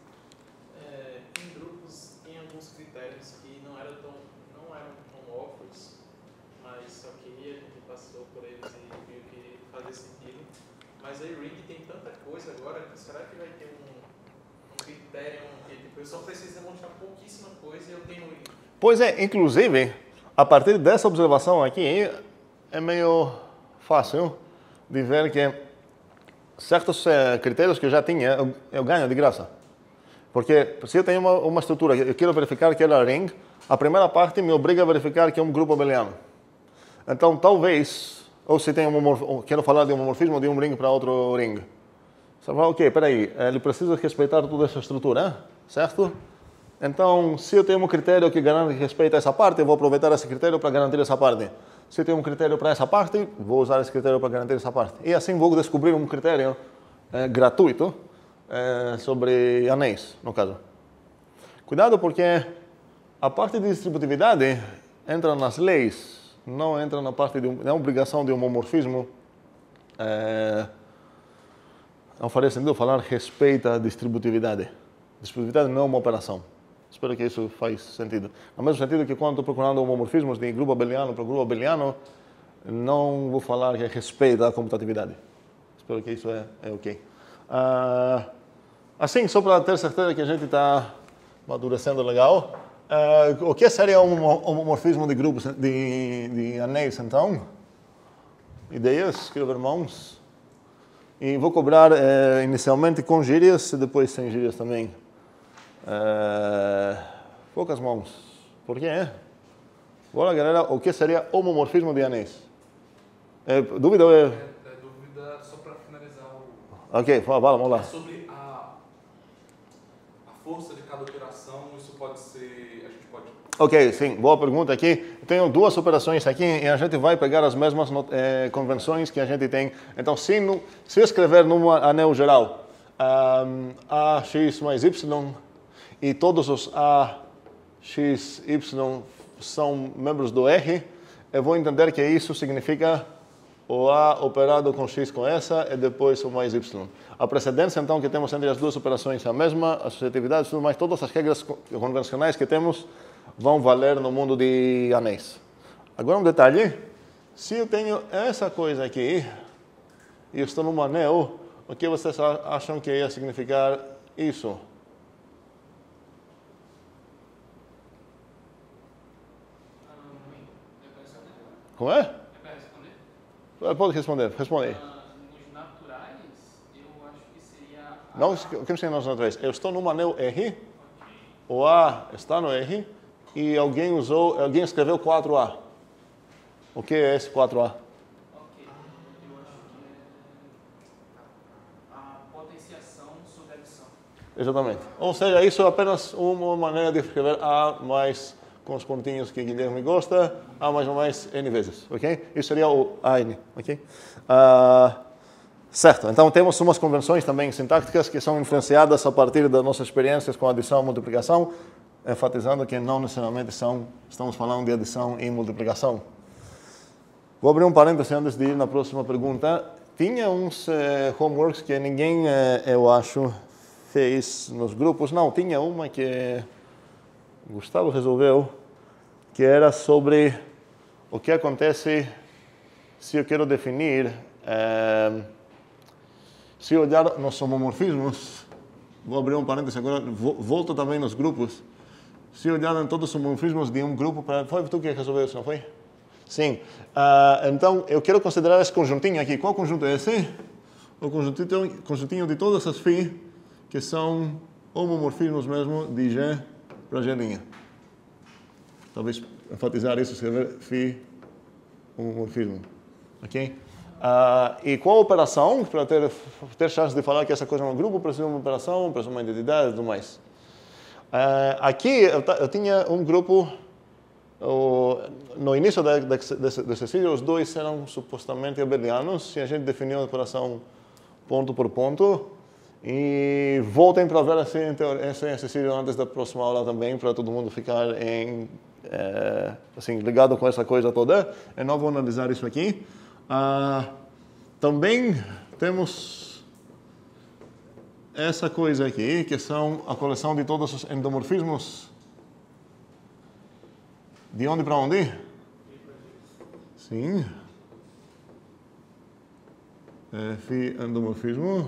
É, em grupos, tem alguns critérios que não eram tão, não eram tão óbvios, mas só que a gente passou por eles e viu que fazia sentido. Mas aí ring tem tanta coisa agora, que será que vai ter um, um critério que tipo, eu só preciso demonstrar pouquíssima coisa e eu tenho ring? Pois é, inclusive, a partir dessa observação aqui, é meio fácil de ver que certos eh, critérios que eu já tinha, eu, eu ganho de graça. Porque se eu tenho uma, uma estrutura, eu quero verificar que ela é ring, a primeira parte me obriga a verificar que é um grupo abeliano. Então, talvez, ou se tem um, quero falar de um homomorfismo de um ring para outro ring. Você fala, ok, peraí, ele precisa respeitar toda essa estrutura, certo? Então, se eu tenho um critério que garante que respeita essa parte, eu vou aproveitar esse critério para garantir essa parte. Se eu tenho um critério para essa parte, vou usar esse critério para garantir essa parte. E assim vou descobrir um critério é, gratuito é, sobre anéis, no caso. Cuidado porque a parte de distributividade entra nas leis, não entra na parte de na obrigação de homomorfismo. É, não faria sentido falar respeita a distributividade. Distributividade não é uma operação. Espero que isso faz sentido. No mesmo sentido que quando estou procurando homomorfismos de grupo abeliano para grupo abeliano, não vou falar que respeita a comutatividade. Espero que isso é, é ok. Uh, assim, só para ter certeza que a gente está amadurecendo legal, uh, o que seria um homomorfismo de grupos de, de anéis, então? Ideias? Escrever mãos. E vou cobrar uh, inicialmente com gírias e depois sem gírias também. Uh, poucas mãos. Por quê? Agora, galera, o que seria homomorfismo de anéis? É, dúvida ou é... É, é dúvida só para finalizar o... Ok, fala, vamos lá. É sobre a, a força de cada operação, isso pode ser... A gente pode... Ok, sim, boa pergunta aqui. Eu tenho duas operações aqui e a gente vai pegar as mesmas eh, convenções que a gente tem. Então, se, no, se eu escrever num anel geral um, ax mais y e todos os a, x, y são membros do R, eu vou entender que isso significa o A operado com X com essa e depois o mais Y. A precedência, então, que temos entre as duas operações é a mesma, a associatividade, tudo mais, todas as regras convencionais que temos vão valer no mundo de anéis. Agora um detalhe, se eu tenho essa coisa aqui e eu estou num anel, o que vocês acham que ia significar isso? Como é? É para responder? Pode responder, responde aí. Uh, nos naturais, eu acho que seria... A... Não, o que me nos naturais? Eu estou num anel R, okay. O A está no R, e alguém usou, alguém escreveu quatro A. O que é esse quatro A? Ok, eu acho que é a potenciação sobre a adição. Exatamente. Ou seja, isso é apenas uma maneira de escrever A mais com os pontinhos que Guilherme gosta, A mais ou mais N vezes, ok? Isso seria o A N, ok? Uh, certo, então temos umas convenções também sintáticas que são influenciadas a partir das nossas experiências com adição e multiplicação, enfatizando que não necessariamente são, estamos falando de adição e multiplicação. Vou abrir um parêntese antes de ir na próxima pergunta. Tinha uns eh, homeworks que ninguém, eh, eu acho, fez nos grupos. Não, tinha uma que Gustavo resolveu, que era sobre o que acontece se eu quero definir, eh, se olhar nos homomorfismos, vou abrir um parêntese agora, volto também nos grupos, se olhar em todos os homomorfismos de um grupo, para... foi tu que resolveu isso, não foi? Sim. Uh, então, eu quero considerar esse conjuntinho aqui. Qual conjunto é esse? O conjuntinho, conjuntinho de todas as φ que são homomorfismos mesmo de G para G'. Talvez enfatizar isso, escrever φ homomorfismo. Ok? Uh, e qual operação? Para ter, ter chance de falar que essa coisa é um grupo, precisa de uma operação, precisa de uma identidade e tudo mais. Uh, aqui eu, eu tinha um grupo... O, no início da, da, desse, desse ciclo, os dois eram supostamente abelianos, e a gente definiu a operação ponto por ponto. E voltem para ver esse, esse exercício antes da próxima aula também, para todo mundo ficar em, é, assim, ligado com essa coisa toda. Eu não vou analisar isso aqui. Ah, também temos essa coisa aqui, que são a coleção de todos os endomorfismos. De onde para onde? Sim. F endomorfismo.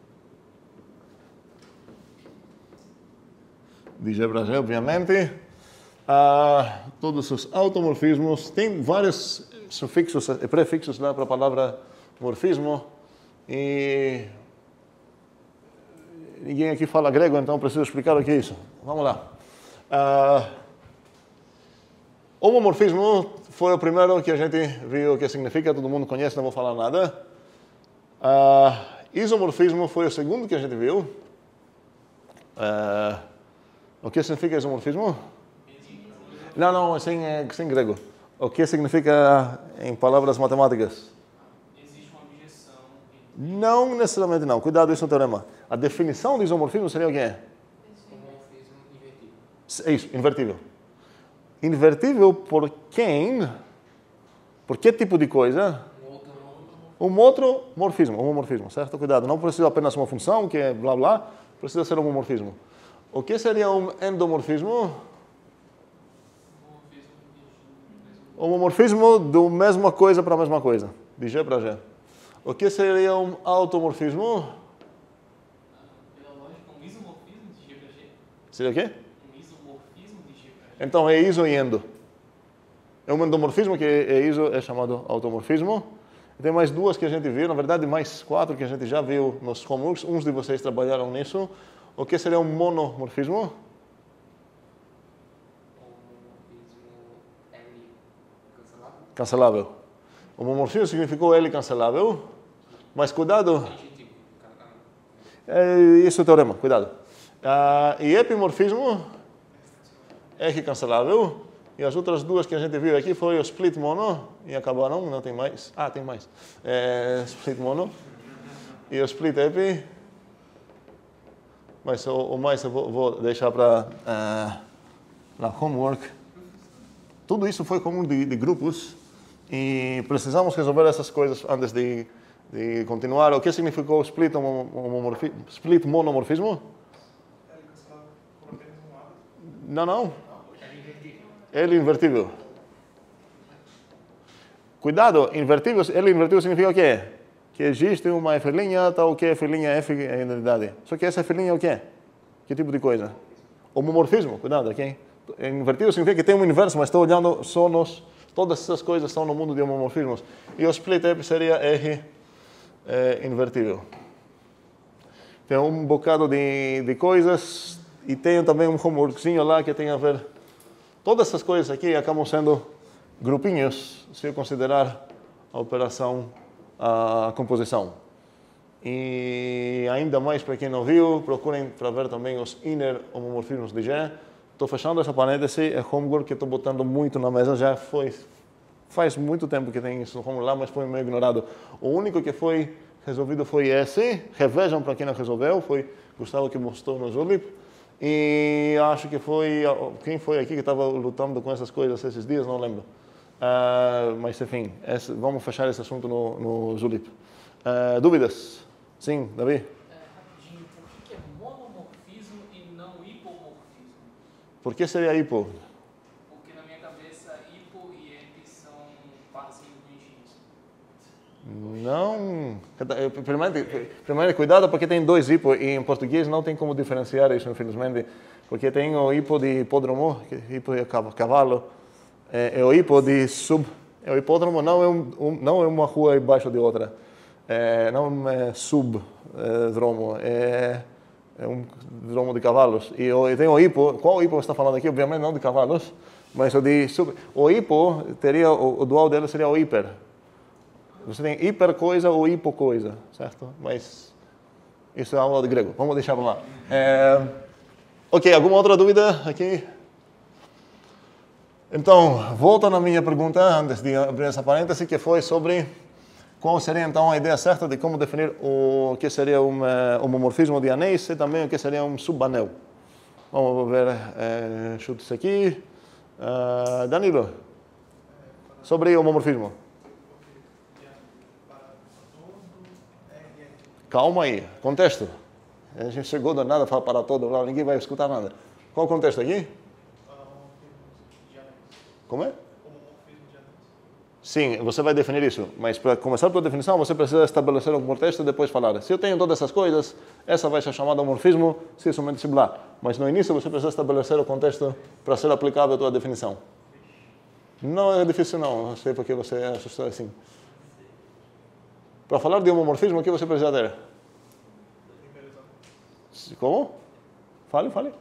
De G para G, obviamente. Ah, todos os automorfismos. Tem vários sufixos e prefixos lá para a palavra morfismo. E ninguém aqui fala grego, então preciso explicar o que é isso. Vamos lá. Ah, Homomorfismo foi o primeiro que a gente viu o que significa, todo mundo conhece, não vou falar nada. Uh, isomorfismo foi o segundo que a gente viu. Uh, o que significa isomorfismo? Não, não, sem, sem grego. O que significa em palavras matemáticas? Existe uma objeção. Não necessariamente não. Cuidado, isso é um teorema. A definição de isomorfismo seria o quê? Homomorfismo invertido. É isso, invertível. Invertível por quem? Por que tipo de coisa? Um outro morfismo, homomorfismo, certo? Cuidado, não precisa apenas uma função, que é blá blá, precisa ser um homomorfismo. O que seria um endomorfismo? Homomorfismo do mesma coisa para a mesma coisa, de G para G. O que seria um automorfismo? Pela lógica, um isomorfismo de G para G. Seria o quê? Então é iso e endo. É um endomorfismo que é iso, é chamado automorfismo. Tem mais duas que a gente viu, na verdade mais quatro que a gente já viu nos homeworks. Uns de vocês trabalharam nisso. O que seria um monomorfismo? L cancelável. Cancelável. Homomorfismo significou L cancelável. Mas cuidado. É, isso é o teorema, cuidado. Ah, e epimorfismo? R cancelável. E as outras duas que a gente viu aqui foi o split mono. E acabaram, não tem mais. Ah, tem mais. É, split mono. E o split epi. Mas o, o mais eu vou, vou deixar para uh, homework. Tudo isso foi comum de, de grupos. E precisamos resolver essas coisas antes de, de continuar. O que significou o split, homomorfismo, split monomorfismo? Não, não. L invertível. Cuidado, invertível, L invertível significa o quê? Que existe uma F', tal que F' F é identidade. Só que essa F' é o quê? Que tipo de coisa? Homomorfismo, cuidado, ok? Invertível significa que tem um inverso, mas estou olhando só nos... Todas essas coisas estão no mundo de homomorfismos. E o split epi seria R é, invertível. Tem um bocado de, de coisas e tem também um homeworkzinho lá que tem a ver... Todas essas coisas aqui acabam sendo grupinhos, se eu considerar a operação, a composição. E ainda mais para quem não viu, procurem para ver também os inner homomorfismos de G. estou fechando essa parêntese, é homework que estou botando muito na mesa, já foi, faz muito tempo que tem isso no homework lá, mas foi meio ignorado. O único que foi resolvido foi esse, revejam para quem não resolveu, foi Gustavo que mostrou no Julep, e acho que foi, quem foi aqui que estava lutando com essas coisas esses dias, não lembro. Uh, mas enfim, esse, vamos fechar esse assunto no, no Julep. Uh, dúvidas? Sim, Davi? É, rapidinho, por que é monomorfismo e não hipomorfismo? Por que seria hipo? Porque na minha cabeça, hipo e epi são parzinhos bonitinhos. Não. Primeiro, primeiro, cuidado, porque tem dois hipo e em português não tem como diferenciar isso, infelizmente. Porque tem o hipo de hipódromo, que é hipo de cavalo, é, é o hipo de sub. É o hipódromo não é, um, um, não é uma rua embaixo de outra. É, não é subdromo, é, é um dromo de cavalos. E, o, e tem o hipo, qual hipo você está falando aqui? Obviamente não de cavalos, mas o de sub. O hipo, teria, o, o dual dele seria o hiper. Você tem hiper coisa ou hipo coisa, certo? Mas isso é aula de grego, vamos deixar para lá. É, ok, alguma outra dúvida aqui? Então, volta na minha pergunta, antes de abrir essa parêntese, que foi sobre qual seria então a ideia certa de como definir o que seria um uh, homomorfismo de anéis e também o que seria um subanel. Vamos ver uh, chutes aqui. Uh, Danilo, sobre homomorfismo. Calma aí, contexto. A gente chegou do nada, fala para todo, ninguém vai escutar nada. Qual o contexto aqui? Como é? Sim, você vai definir isso, mas para começar pela definição, você precisa estabelecer um contexto e depois falar. Se eu tenho todas essas coisas, essa vai ser chamada homomorfismo, se é somente similar. Mas no início você precisa estabelecer o contexto para ser aplicável a tua definição. Não é difícil não, não sei porque você assustou assim. Para falar de homomorfismo, o que você precisa ter? Como? Fale, fale.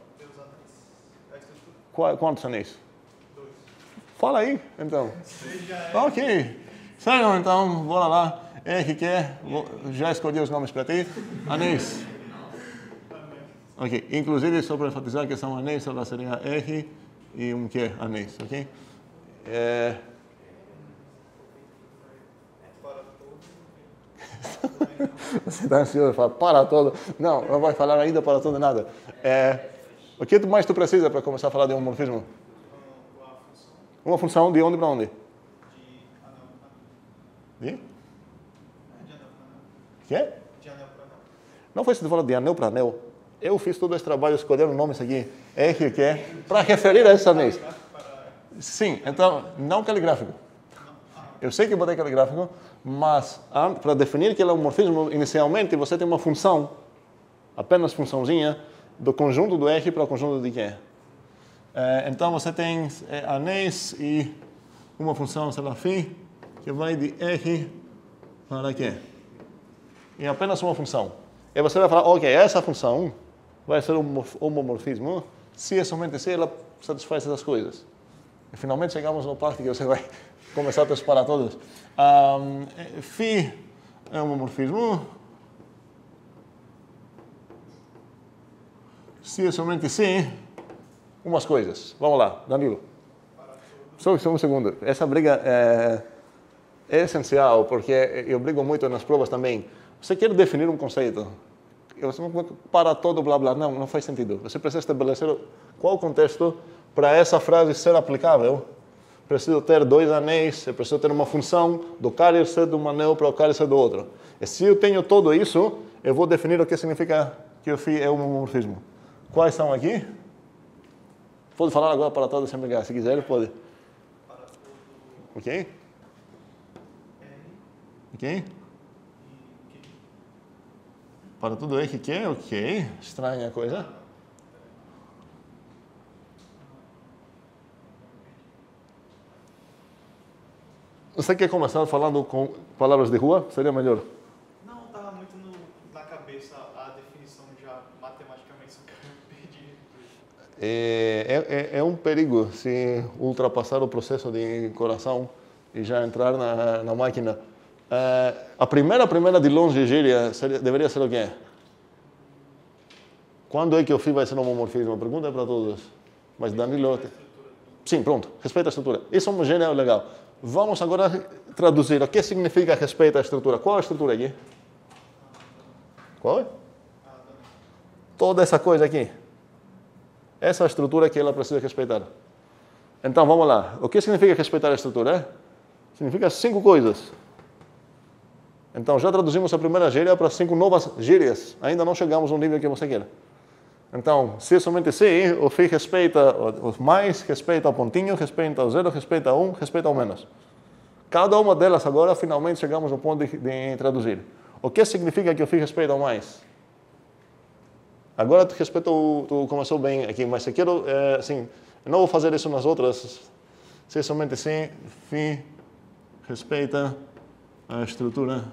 Quantos anéis? Fala aí, então. Ok. Sério, então, bora lá. R, que é? Já escolhi os nomes para ti. Anéis. Ok. Inclusive, só para enfatizar que são anéis, ela seria R e um que? Anéis, ok? É... Você está ansioso, fala para todo. Não, não vai falar ainda para todo nada. É... O que mais tu precisa para começar a falar de homomorfismo? Uma função de onde para onde? De? Que? De anel para anel. Não foi se tu falou de anel para anel. Eu fiz todo esse trabalho escolhendo nomes aqui. R, que é? Para referir a esses anéis. Sim, então, não caligráfico. Eu sei que botei caligráfico, mas para definir que ele é um morfismo, inicialmente você tem uma função, apenas funçãozinha, do conjunto do R para o conjunto de quê? É, então você tem é, anéis e uma função, sei lá, φ, que vai de R para quê? E apenas uma função. E você vai falar, ok, essa função vai ser um homomorfismo se é somente se ela satisfaz essas coisas. E finalmente chegamos na parte que você vai começar a separar todos. Um, φ é um homomorfismo se é somente se umas coisas. Vamos lá, Danilo. Só, só um segundo. Essa briga é, é essencial, porque eu brigo muito nas provas também. Você quer definir um conceito. Você não para todo, blá, blá. Não, não faz sentido. Você precisa estabelecer qual o contexto para essa frase ser aplicável. Preciso ter dois anéis, eu preciso ter uma função do cálice ser de um anel para o cálice ser do outro. E se eu tenho tudo isso, eu vou definir o que significa que o φ é um homomorfismo. Quais são aqui? Pode falar agora para todos sem brigar. Se quiser, pode. Ok? Ok? Para tudo R, que é? Ok. Estranha coisa. Você quer começar falando com palavras de rua? Seria melhor. Não, estava muito no, na cabeça a definição já matematicamente, só que eu perdi. É, é, é um perigo se ultrapassar o processo de coração e já entrar na, na máquina. É, a primeira, primeira de longe gíria seria, deveria ser o quê? Quando é que o φ vai ser um homomorfismo? A pergunta é para todos. Mas Danilo... Sim, pronto, respeita a estrutura. Isso é homogêneo, é legal. Vamos agora traduzir o que significa respeita a estrutura. Qual é a estrutura aqui? Qual é? Toda essa coisa aqui. Essa é a estrutura que ela precisa respeitar. Então, vamos lá. O que significa respeitar a estrutura? É? Significa cinco coisas. Então, já traduzimos a primeira gíria para cinco novas gírias. Ainda não chegamos no nível que você quer. Então, se somente se, o fi respeita o mais, respeita o pontinho, respeita o zero, respeita o um, respeita o menos. Cada uma delas agora, finalmente, chegamos no ponto de, de traduzir. O que significa que o fi respeita o mais? Agora tu respeitou, tu começou bem aqui, mas eu quero, é, assim, eu não vou fazer isso nas outras. Se somente se, fi respeita a estrutura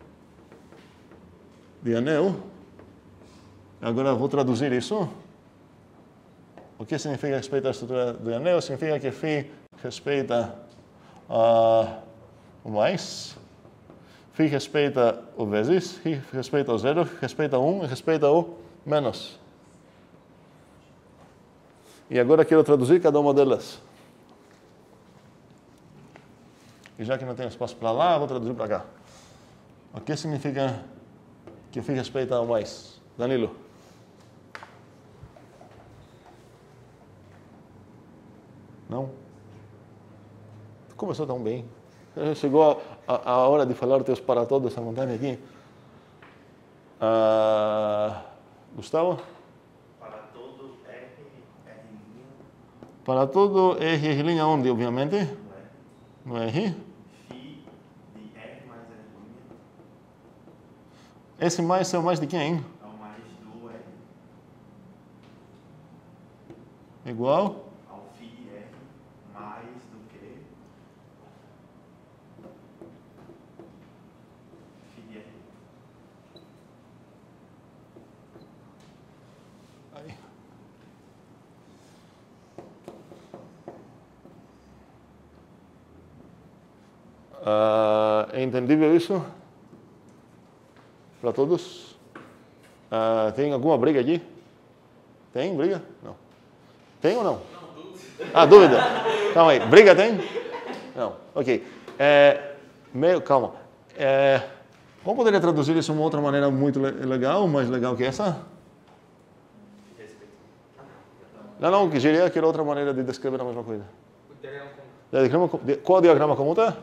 de anel. Agora vou traduzir isso. O que significa respeita a estrutura do anel? Significa que fi respeita uh, o mais, fi respeita o vezes, fi respeita o zero, respeita o um e respeita o menos. E agora quero traduzir cada uma delas. E já que não tem espaço para lá, vou traduzir para cá. O que significa que o fi respeita o mais? Danilo. Não? Começou tão bem. Chegou a, a hora de falar teus para todos essa montanha aqui. Ah, Gustavo? Para todo R, R'. Para todo R, R' onde, obviamente? No R. Fi de R mais R'. Esse mais é o mais de quem? É o mais do R. Igual? Ao Fi de R mais do que Fi de R. Aí. Ah, é entendível isso? Para todos? Ah, tem alguma briga aqui? Tem briga? Não. Tem ou não? Não, dúvida. Ah, dúvida. Calma aí. Briga tem? Não. Ok. É, meio, calma. É, como poderia traduzir isso de uma outra maneira muito legal, mais legal que essa? Não, não, que diria que era outra maneira de descrever a mesma coisa. O diagrama comum. Qual o diagrama comum tá?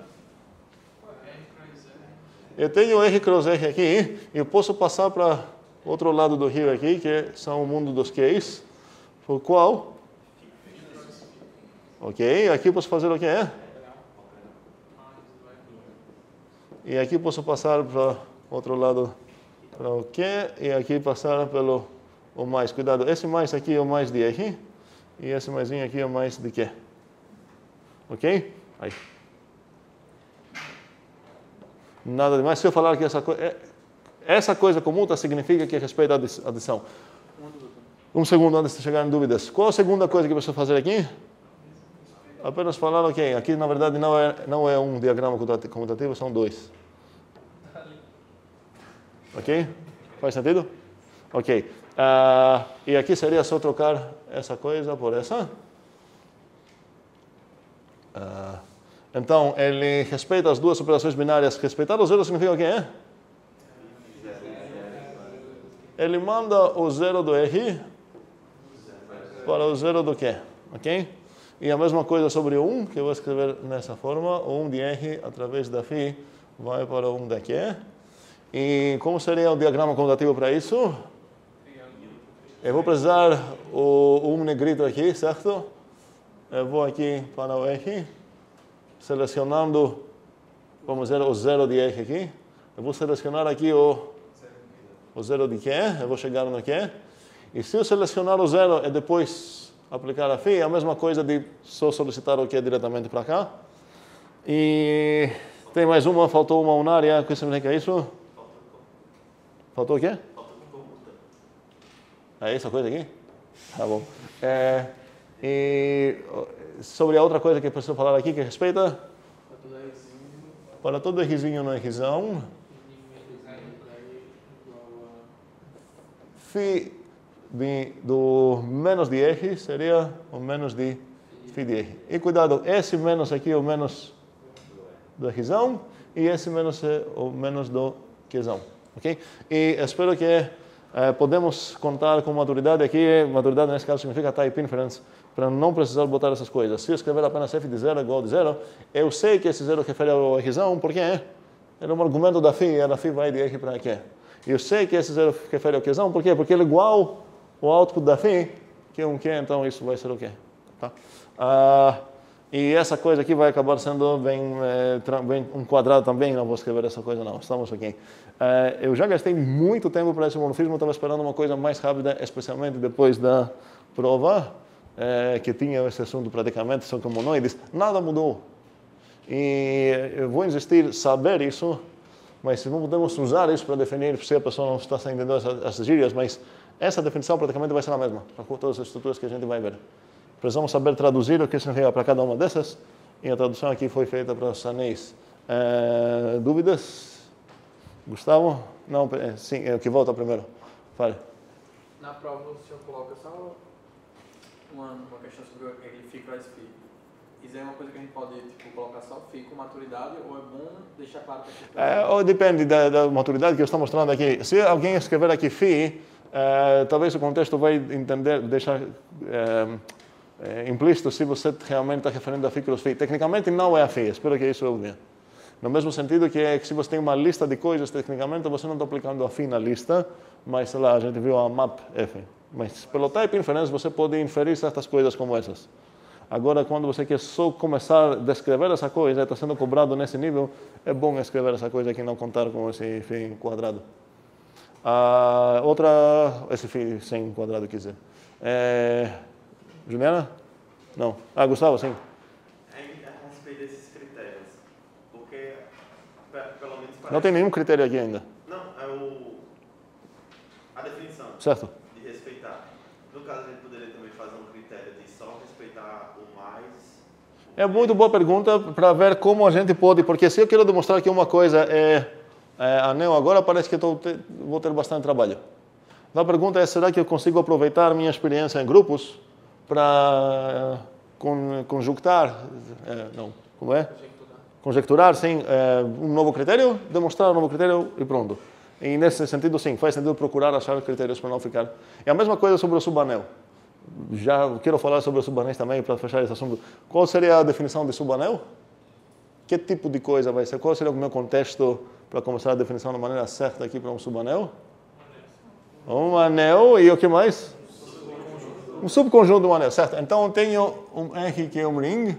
Eu tenho R cross R aqui e eu posso passar para outro lado do rio aqui, que são o mundo dos Qs. Por qual? Ok, aqui posso fazer o que é? E aqui posso passar para outro lado para o que e aqui passar pelo o mais. Cuidado, esse mais aqui é o mais de R e esse maisinho aqui é o mais de que. Ok? Aí. Nada demais. Se eu falar que essa coisa, essa coisa comum significa que respeita a adição. Um segundo antes de chegar em dúvidas. Qual a segunda coisa que eu preciso fazer aqui? Apenas falar, ok, aqui na verdade não é, não é um diagrama comutativo, são dois. Ok? Faz sentido? Ok. Uh, e aqui seria só trocar essa coisa por essa. Uh, então, ele respeita as duas operações binárias. Respeitar o zero significa o que é? Ele manda o zero do R para o zero do Q. Ok? E a mesma coisa sobre o um, que eu vou escrever nessa forma. O um de R através da φ vai para o um da Q. E como seria o diagrama comutativo para isso? Eu vou precisar o um negrito aqui, certo? Eu vou aqui para o R, selecionando, vamos dizer, o zero de R aqui. Eu vou selecionar aqui o, o zero de Q, eu vou chegar no Q. E se eu selecionar o zero e depois aplicar a φ, é a mesma coisa de só solicitar o Q diretamente para cá. E tem mais uma, faltou uma unária, o que significa isso? Faltou o quê? É essa coisa aqui? Tá bom. É, e sobre a outra coisa que eu preciso falar aqui, que respeita? Para todo Rzinho no Rzão. Φ, de, do menos de R seria o menos de φ de R. E cuidado, esse menos aqui é o menos do Rzão e esse menos é o menos do Qzão. Okay? E espero que eh, podemos contar com maturidade aqui. Maturidade nesse caso significa type inference, para não precisar botar essas coisas. Se eu escrever apenas f de zero igual de zero, eu sei que esse zero refere ao Rzão, porque era um argumento da φ, e a φ vai de R para Q. E eu sei que esse zero refere ao Qzão, por quê? Porque ele é igual ao output da φ, que é um Q, então isso vai ser o Q. Tá? Ah, e essa coisa aqui vai acabar sendo bem, é, bem um quadrado também, não vou escrever essa coisa não, estamos aqui. É, eu já gastei muito tempo para esse morfismo, estava esperando uma coisa mais rápida, especialmente depois da prova, é, que tinha esse assunto praticamente, são como monoides, nada mudou. E eu vou insistir em saber isso, mas não podemos usar isso para definir se a pessoa não está entendendo essas gírias, mas essa definição praticamente vai ser a mesma para todas as estruturas que a gente vai ver. Precisamos saber traduzir o que significa para cada uma dessas, e a tradução aqui foi feita para os anéis. É, dúvidas? Gustavo? Não, sim, é o que volta primeiro. Fale. Na prova o senhor coloca só uma, uma questão sobre aquele φ cross φ. Isso é uma coisa que a gente pode tipo, colocar só φ com maturidade, ou é bom deixar claro que é, ou depende da, da maturidade que eu estou mostrando aqui. Se alguém escrever aqui φ, é, talvez o contexto vai entender, deixar é, é, implícito se você realmente está referindo a φ cross φ. Tecnicamente não é a φ, espero que isso é óbvio. No mesmo sentido que, é que se você tem uma lista de coisas, tecnicamente você não está aplicando a φ na lista, mas sei lá, a gente viu a map F. Mas pelo type inference você pode inferir certas coisas como essas. Agora, quando você quer só começar a descrever essa coisa, está sendo cobrado nesse nível, é bom escrever essa coisa aqui e não contar com esse φ quadrado. A outra, esse φ sem quadrado, quer dizer. É, Juliana? Não. Ah, Gustavo, sim. A respeito desses critérios, porque, pelo menos parece... Não tem nenhum critério aqui ainda. Não, é o... a definição. Certo. De respeitar. No caso, a gente poderia também fazer um critério de só respeitar o mais... O é muito boa pergunta para ver como a gente pode, porque se eu quero demonstrar que uma coisa é, é anel agora, parece que eu tô, vou ter bastante trabalho. A pergunta é, será que eu consigo aproveitar minha experiência em grupos para con, conjuntar, é, não, como é? Conjecturar, Conjecturar sim, é, um novo critério, demonstrar um novo critério e pronto. E nesse sentido, sim, faz sentido procurar achar critérios para não ficar. É a mesma coisa sobre o subanel. Já quero falar sobre os subanéis também para fechar esse assunto. Qual seria a definição de subanel? Que tipo de coisa vai ser? Qual seria o meu contexto para começar a definição da maneira certa aqui para um subanel? Um anel e o que mais? Um subconjunto de um anel, certo? Então eu tenho um R que é um ring,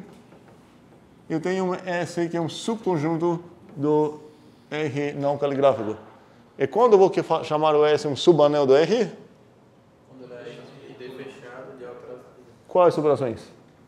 eu tenho um S que é um subconjunto do R não caligráfico. E quando eu vou chamar o S um subanel do R? Quando ele é fechado de operações. Quais operações?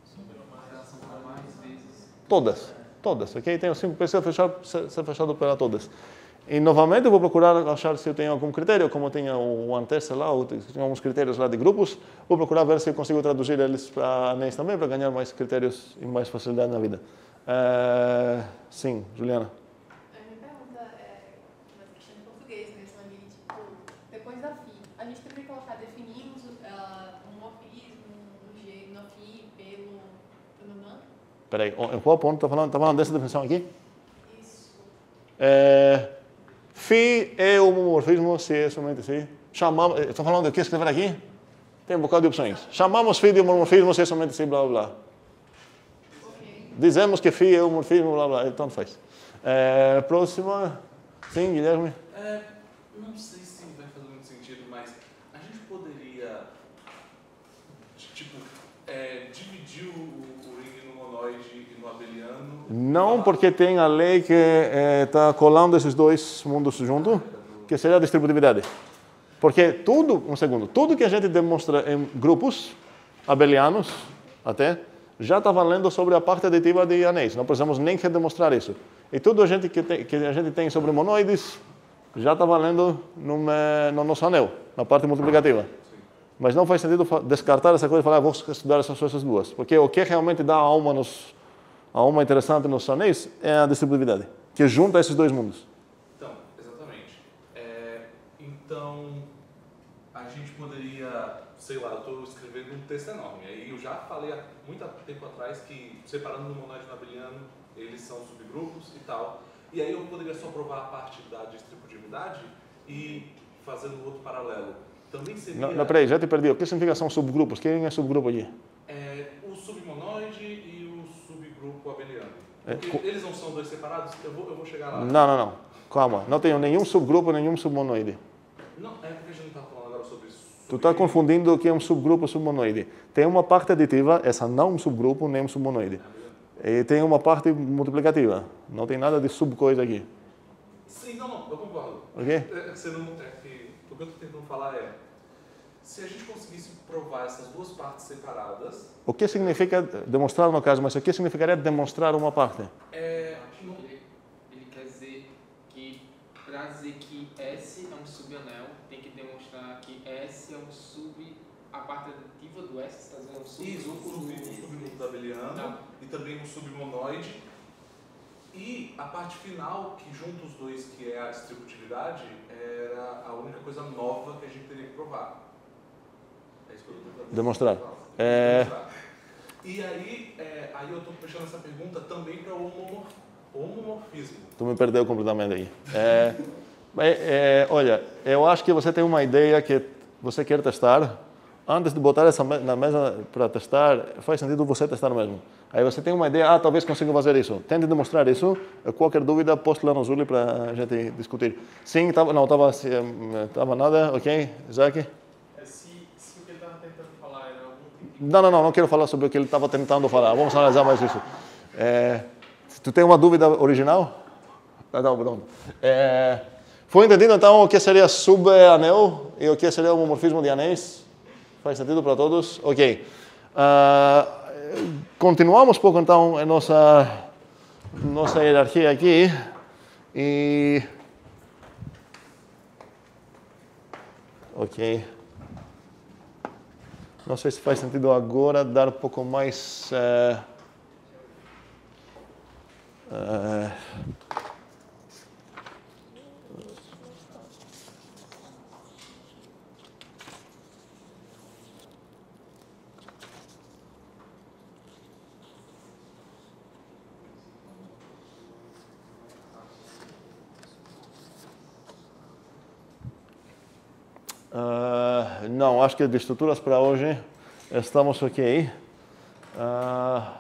Todas. Todas, ok? Tenho cinco, precisa fechar, ser fechado para todas. E novamente eu vou procurar achar se eu tenho algum critério, como eu tinha o OneTest lá, ou tinha alguns critérios lá de grupos, vou procurar ver se eu consigo traduzir eles para anéis também, para ganhar mais critérios e mais facilidade na vida. Uh, sim, Juliana. A minha pergunta é uma questão de português mesmo ali, tipo, depois da φ, a gente tem que colocar, definimos uh, um morfismo, um jeito, no φ, pelo, pelo man? Peraí, em qual ponto está falando? Está falando dessa definição aqui? Isso. É, φ é homomorfismo se é somente se chamamos, estou falando do que escrever aqui? Tem um bocado de opções. Chamamos φ de homomorfismo se é somente se blá blá. Okay. Dizemos que φ é homomorfismo blá blá, então faz. É, próxima. Sim, Guilherme? É, não sei se vai fazer muito sentido, mas a gente poderia tipo, é, dividir o, o ring no monoide e no abeliano? Não, porque tem a lei que está é, colando esses dois mundos juntos, que seria a distributividade. Porque tudo, um segundo, tudo que a gente demonstra em grupos abelianos, até, já está valendo sobre a parte aditiva de anéis. Não precisamos nem redemonstrar isso. E tudo a gente que, tem, que a gente tem sobre monoides já está valendo no, no nosso anel, na parte multiplicativa. Mas não faz sentido descartar essa coisa e falar, ah, vou estudar essas, essas duas. Porque o que realmente dá a alma, nos, a alma interessante nos anéis é a distributividade, que junta esses dois mundos. Então, exatamente. É, então, a gente poderia sei lá, eu estou escrevendo um texto enorme. Aí eu já falei há muito tempo atrás que, separando no monoide e no abeliano, eles são subgrupos e tal. E aí eu poderia só provar a parte da distributividade e fazendo outro paralelo. Também seria... Não, não, peraí, já te perdi. O que significa são subgrupos? Quem é subgrupo aqui? É, o submonoide e o subgrupo abeliano. É, Porque co- eles não são dois separados, eu vou, eu vou chegar lá. Não, não, não. Calma. Não tenho nenhum subgrupo, nenhum submonoide. Não, é porque a gente não está falando agora sobre isso. Tu está confundindo o que é um subgrupo e submonoide. Tem uma parte aditiva, essa não é um subgrupo nem um submonoide. E tem uma parte multiplicativa. Não tem nada de subcoisa aqui. Sim, não, não, eu concordo. Ok? É, é, você não, é que, o que eu estou tentando falar é, se a gente conseguisse provar essas duas partes separadas, O que significa demonstrar no caso, mas o que significaria demonstrar uma parte? é, Eu acho que ele, ele quer dizer que, para dizer que S é um subanel, tem que demonstrar que S é um sub... A parte aditiva do S, está dizendo, é um isso, o subgrupo sub- o do... subgrupo da abeliano Tá. e também o submonoide. E a parte final, que junta os dois, que é a distributividade, era a única coisa nova que a gente teria que provar. É isso que eu estou tentando Demonstrar. falar. É... Demonstrar. E aí, é, aí eu estou puxando essa pergunta também para o homomor- homomorfismo. Tu me perdeu completamente aí. É, é, é, olha, eu acho que você tem uma ideia que você quer testar. Antes de botar essa me- na mesa para testar, faz sentido você testar mesmo. Aí você tem uma ideia, ah, talvez consiga fazer isso. Tente demonstrar isso. Qualquer dúvida, poste lá no Zuli para a gente discutir. Sim, tava, não, estava tava nada, ok? Isaac? É, se, se o que ele estava tentando falar era algum tipo de... Não, não, não, não quero falar sobre o que ele estava tentando falar. Vamos analisar mais isso. É, tu tem uma dúvida original? Ah, não, pronto. É, foi entendido então o que seria subanel e o que seria o homomorfismo de anéis? Faz sentido para todos? Ok. Ah, continuamos um pouco então a nossa, nossa hierarquia aqui. E... Ok. Não sei se faz sentido agora dar um pouco mais... eh, eh, ah, não, acho que de estruturas para hoje estamos ok. Ah,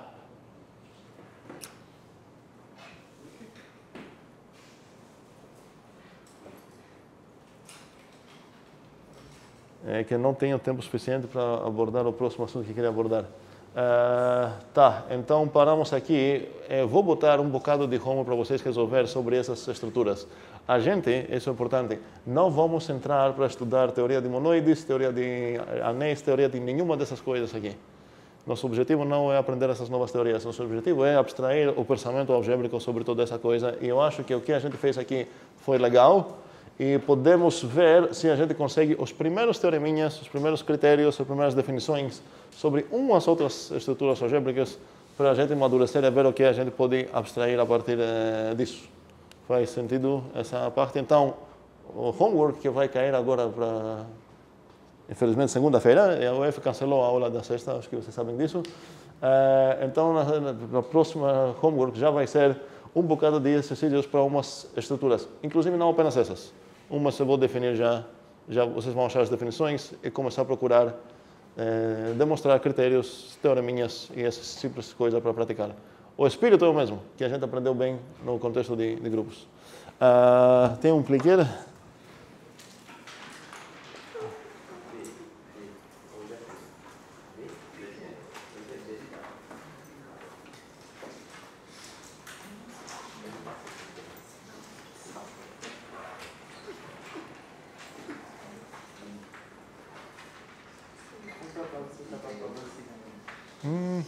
é que não tenho tempo suficiente para abordar o próximo assunto que queria abordar. Ah, tá, então paramos aqui. Eu vou botar um bocado de homework para vocês resolver sobre essas estruturas. A gente, isso é importante, não vamos entrar para estudar teoria de monoides, teoria de anéis, teoria de nenhuma dessas coisas aqui. Nosso objetivo não é aprender essas novas teorias, nosso objetivo é abstrair o pensamento algébrico sobre toda essa coisa. E eu acho que o que a gente fez aqui foi legal. E podemos ver se a gente consegue os primeiros teoreminhas, os primeiros critérios, as primeiras definições sobre umas outras estruturas algébricas para a gente amadurecer e ver o que a gente pode abstrair a partir eh, disso. Faz sentido essa parte? Então, o homework que vai cair agora para, infelizmente, segunda-feira, a U F cancelou a aula da sexta, acho que vocês sabem disso. Eh, então, na, na próxima homework já vai ser um bocado de exercícios para umas estruturas, inclusive não apenas essas. Umas eu vou definir já, já vocês vão achar as definições e começar a procurar eh, demonstrar critérios, teoreminhas e essas simples coisas para praticar. O espírito é o mesmo, que a gente aprendeu bem no contexto de, de grupos. Uh, tem um clicker? Hum.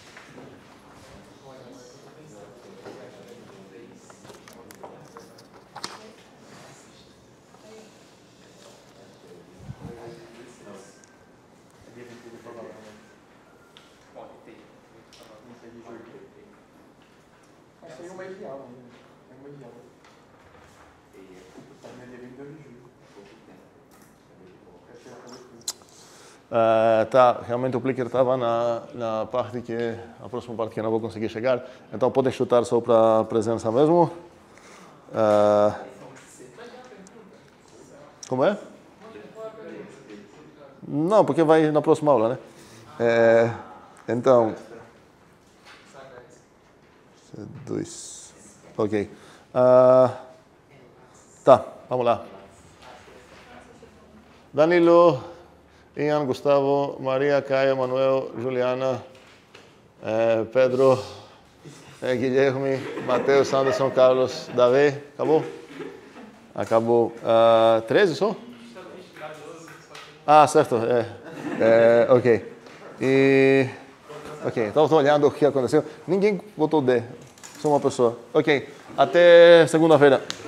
Achei uma ideal ainda. É uma ideal. Tá me devendo dois de julho. Achei a coisa. Uh, tá, realmente o clicker estava na, na parte que, a próxima parte que eu não vou conseguir chegar. Então podem chutar só para a presença mesmo. Uh, como é? Não, porque vai na próxima aula, né? É, então. Dois. Ok. Uh, tá, vamos lá. Danilo, Ian, Gustavo, Maria, Caio, Manuel, Juliana, eh, Pedro, eh, Guilherme, Matheus, Anderson, Carlos, Davi. Acabou? Acabou. Uh, treze só? Ah, certo. É. É, ok. E... Ok, então estou olhando o que aconteceu. Ninguém botou D. Só uma pessoa. Ok. Até segunda-feira.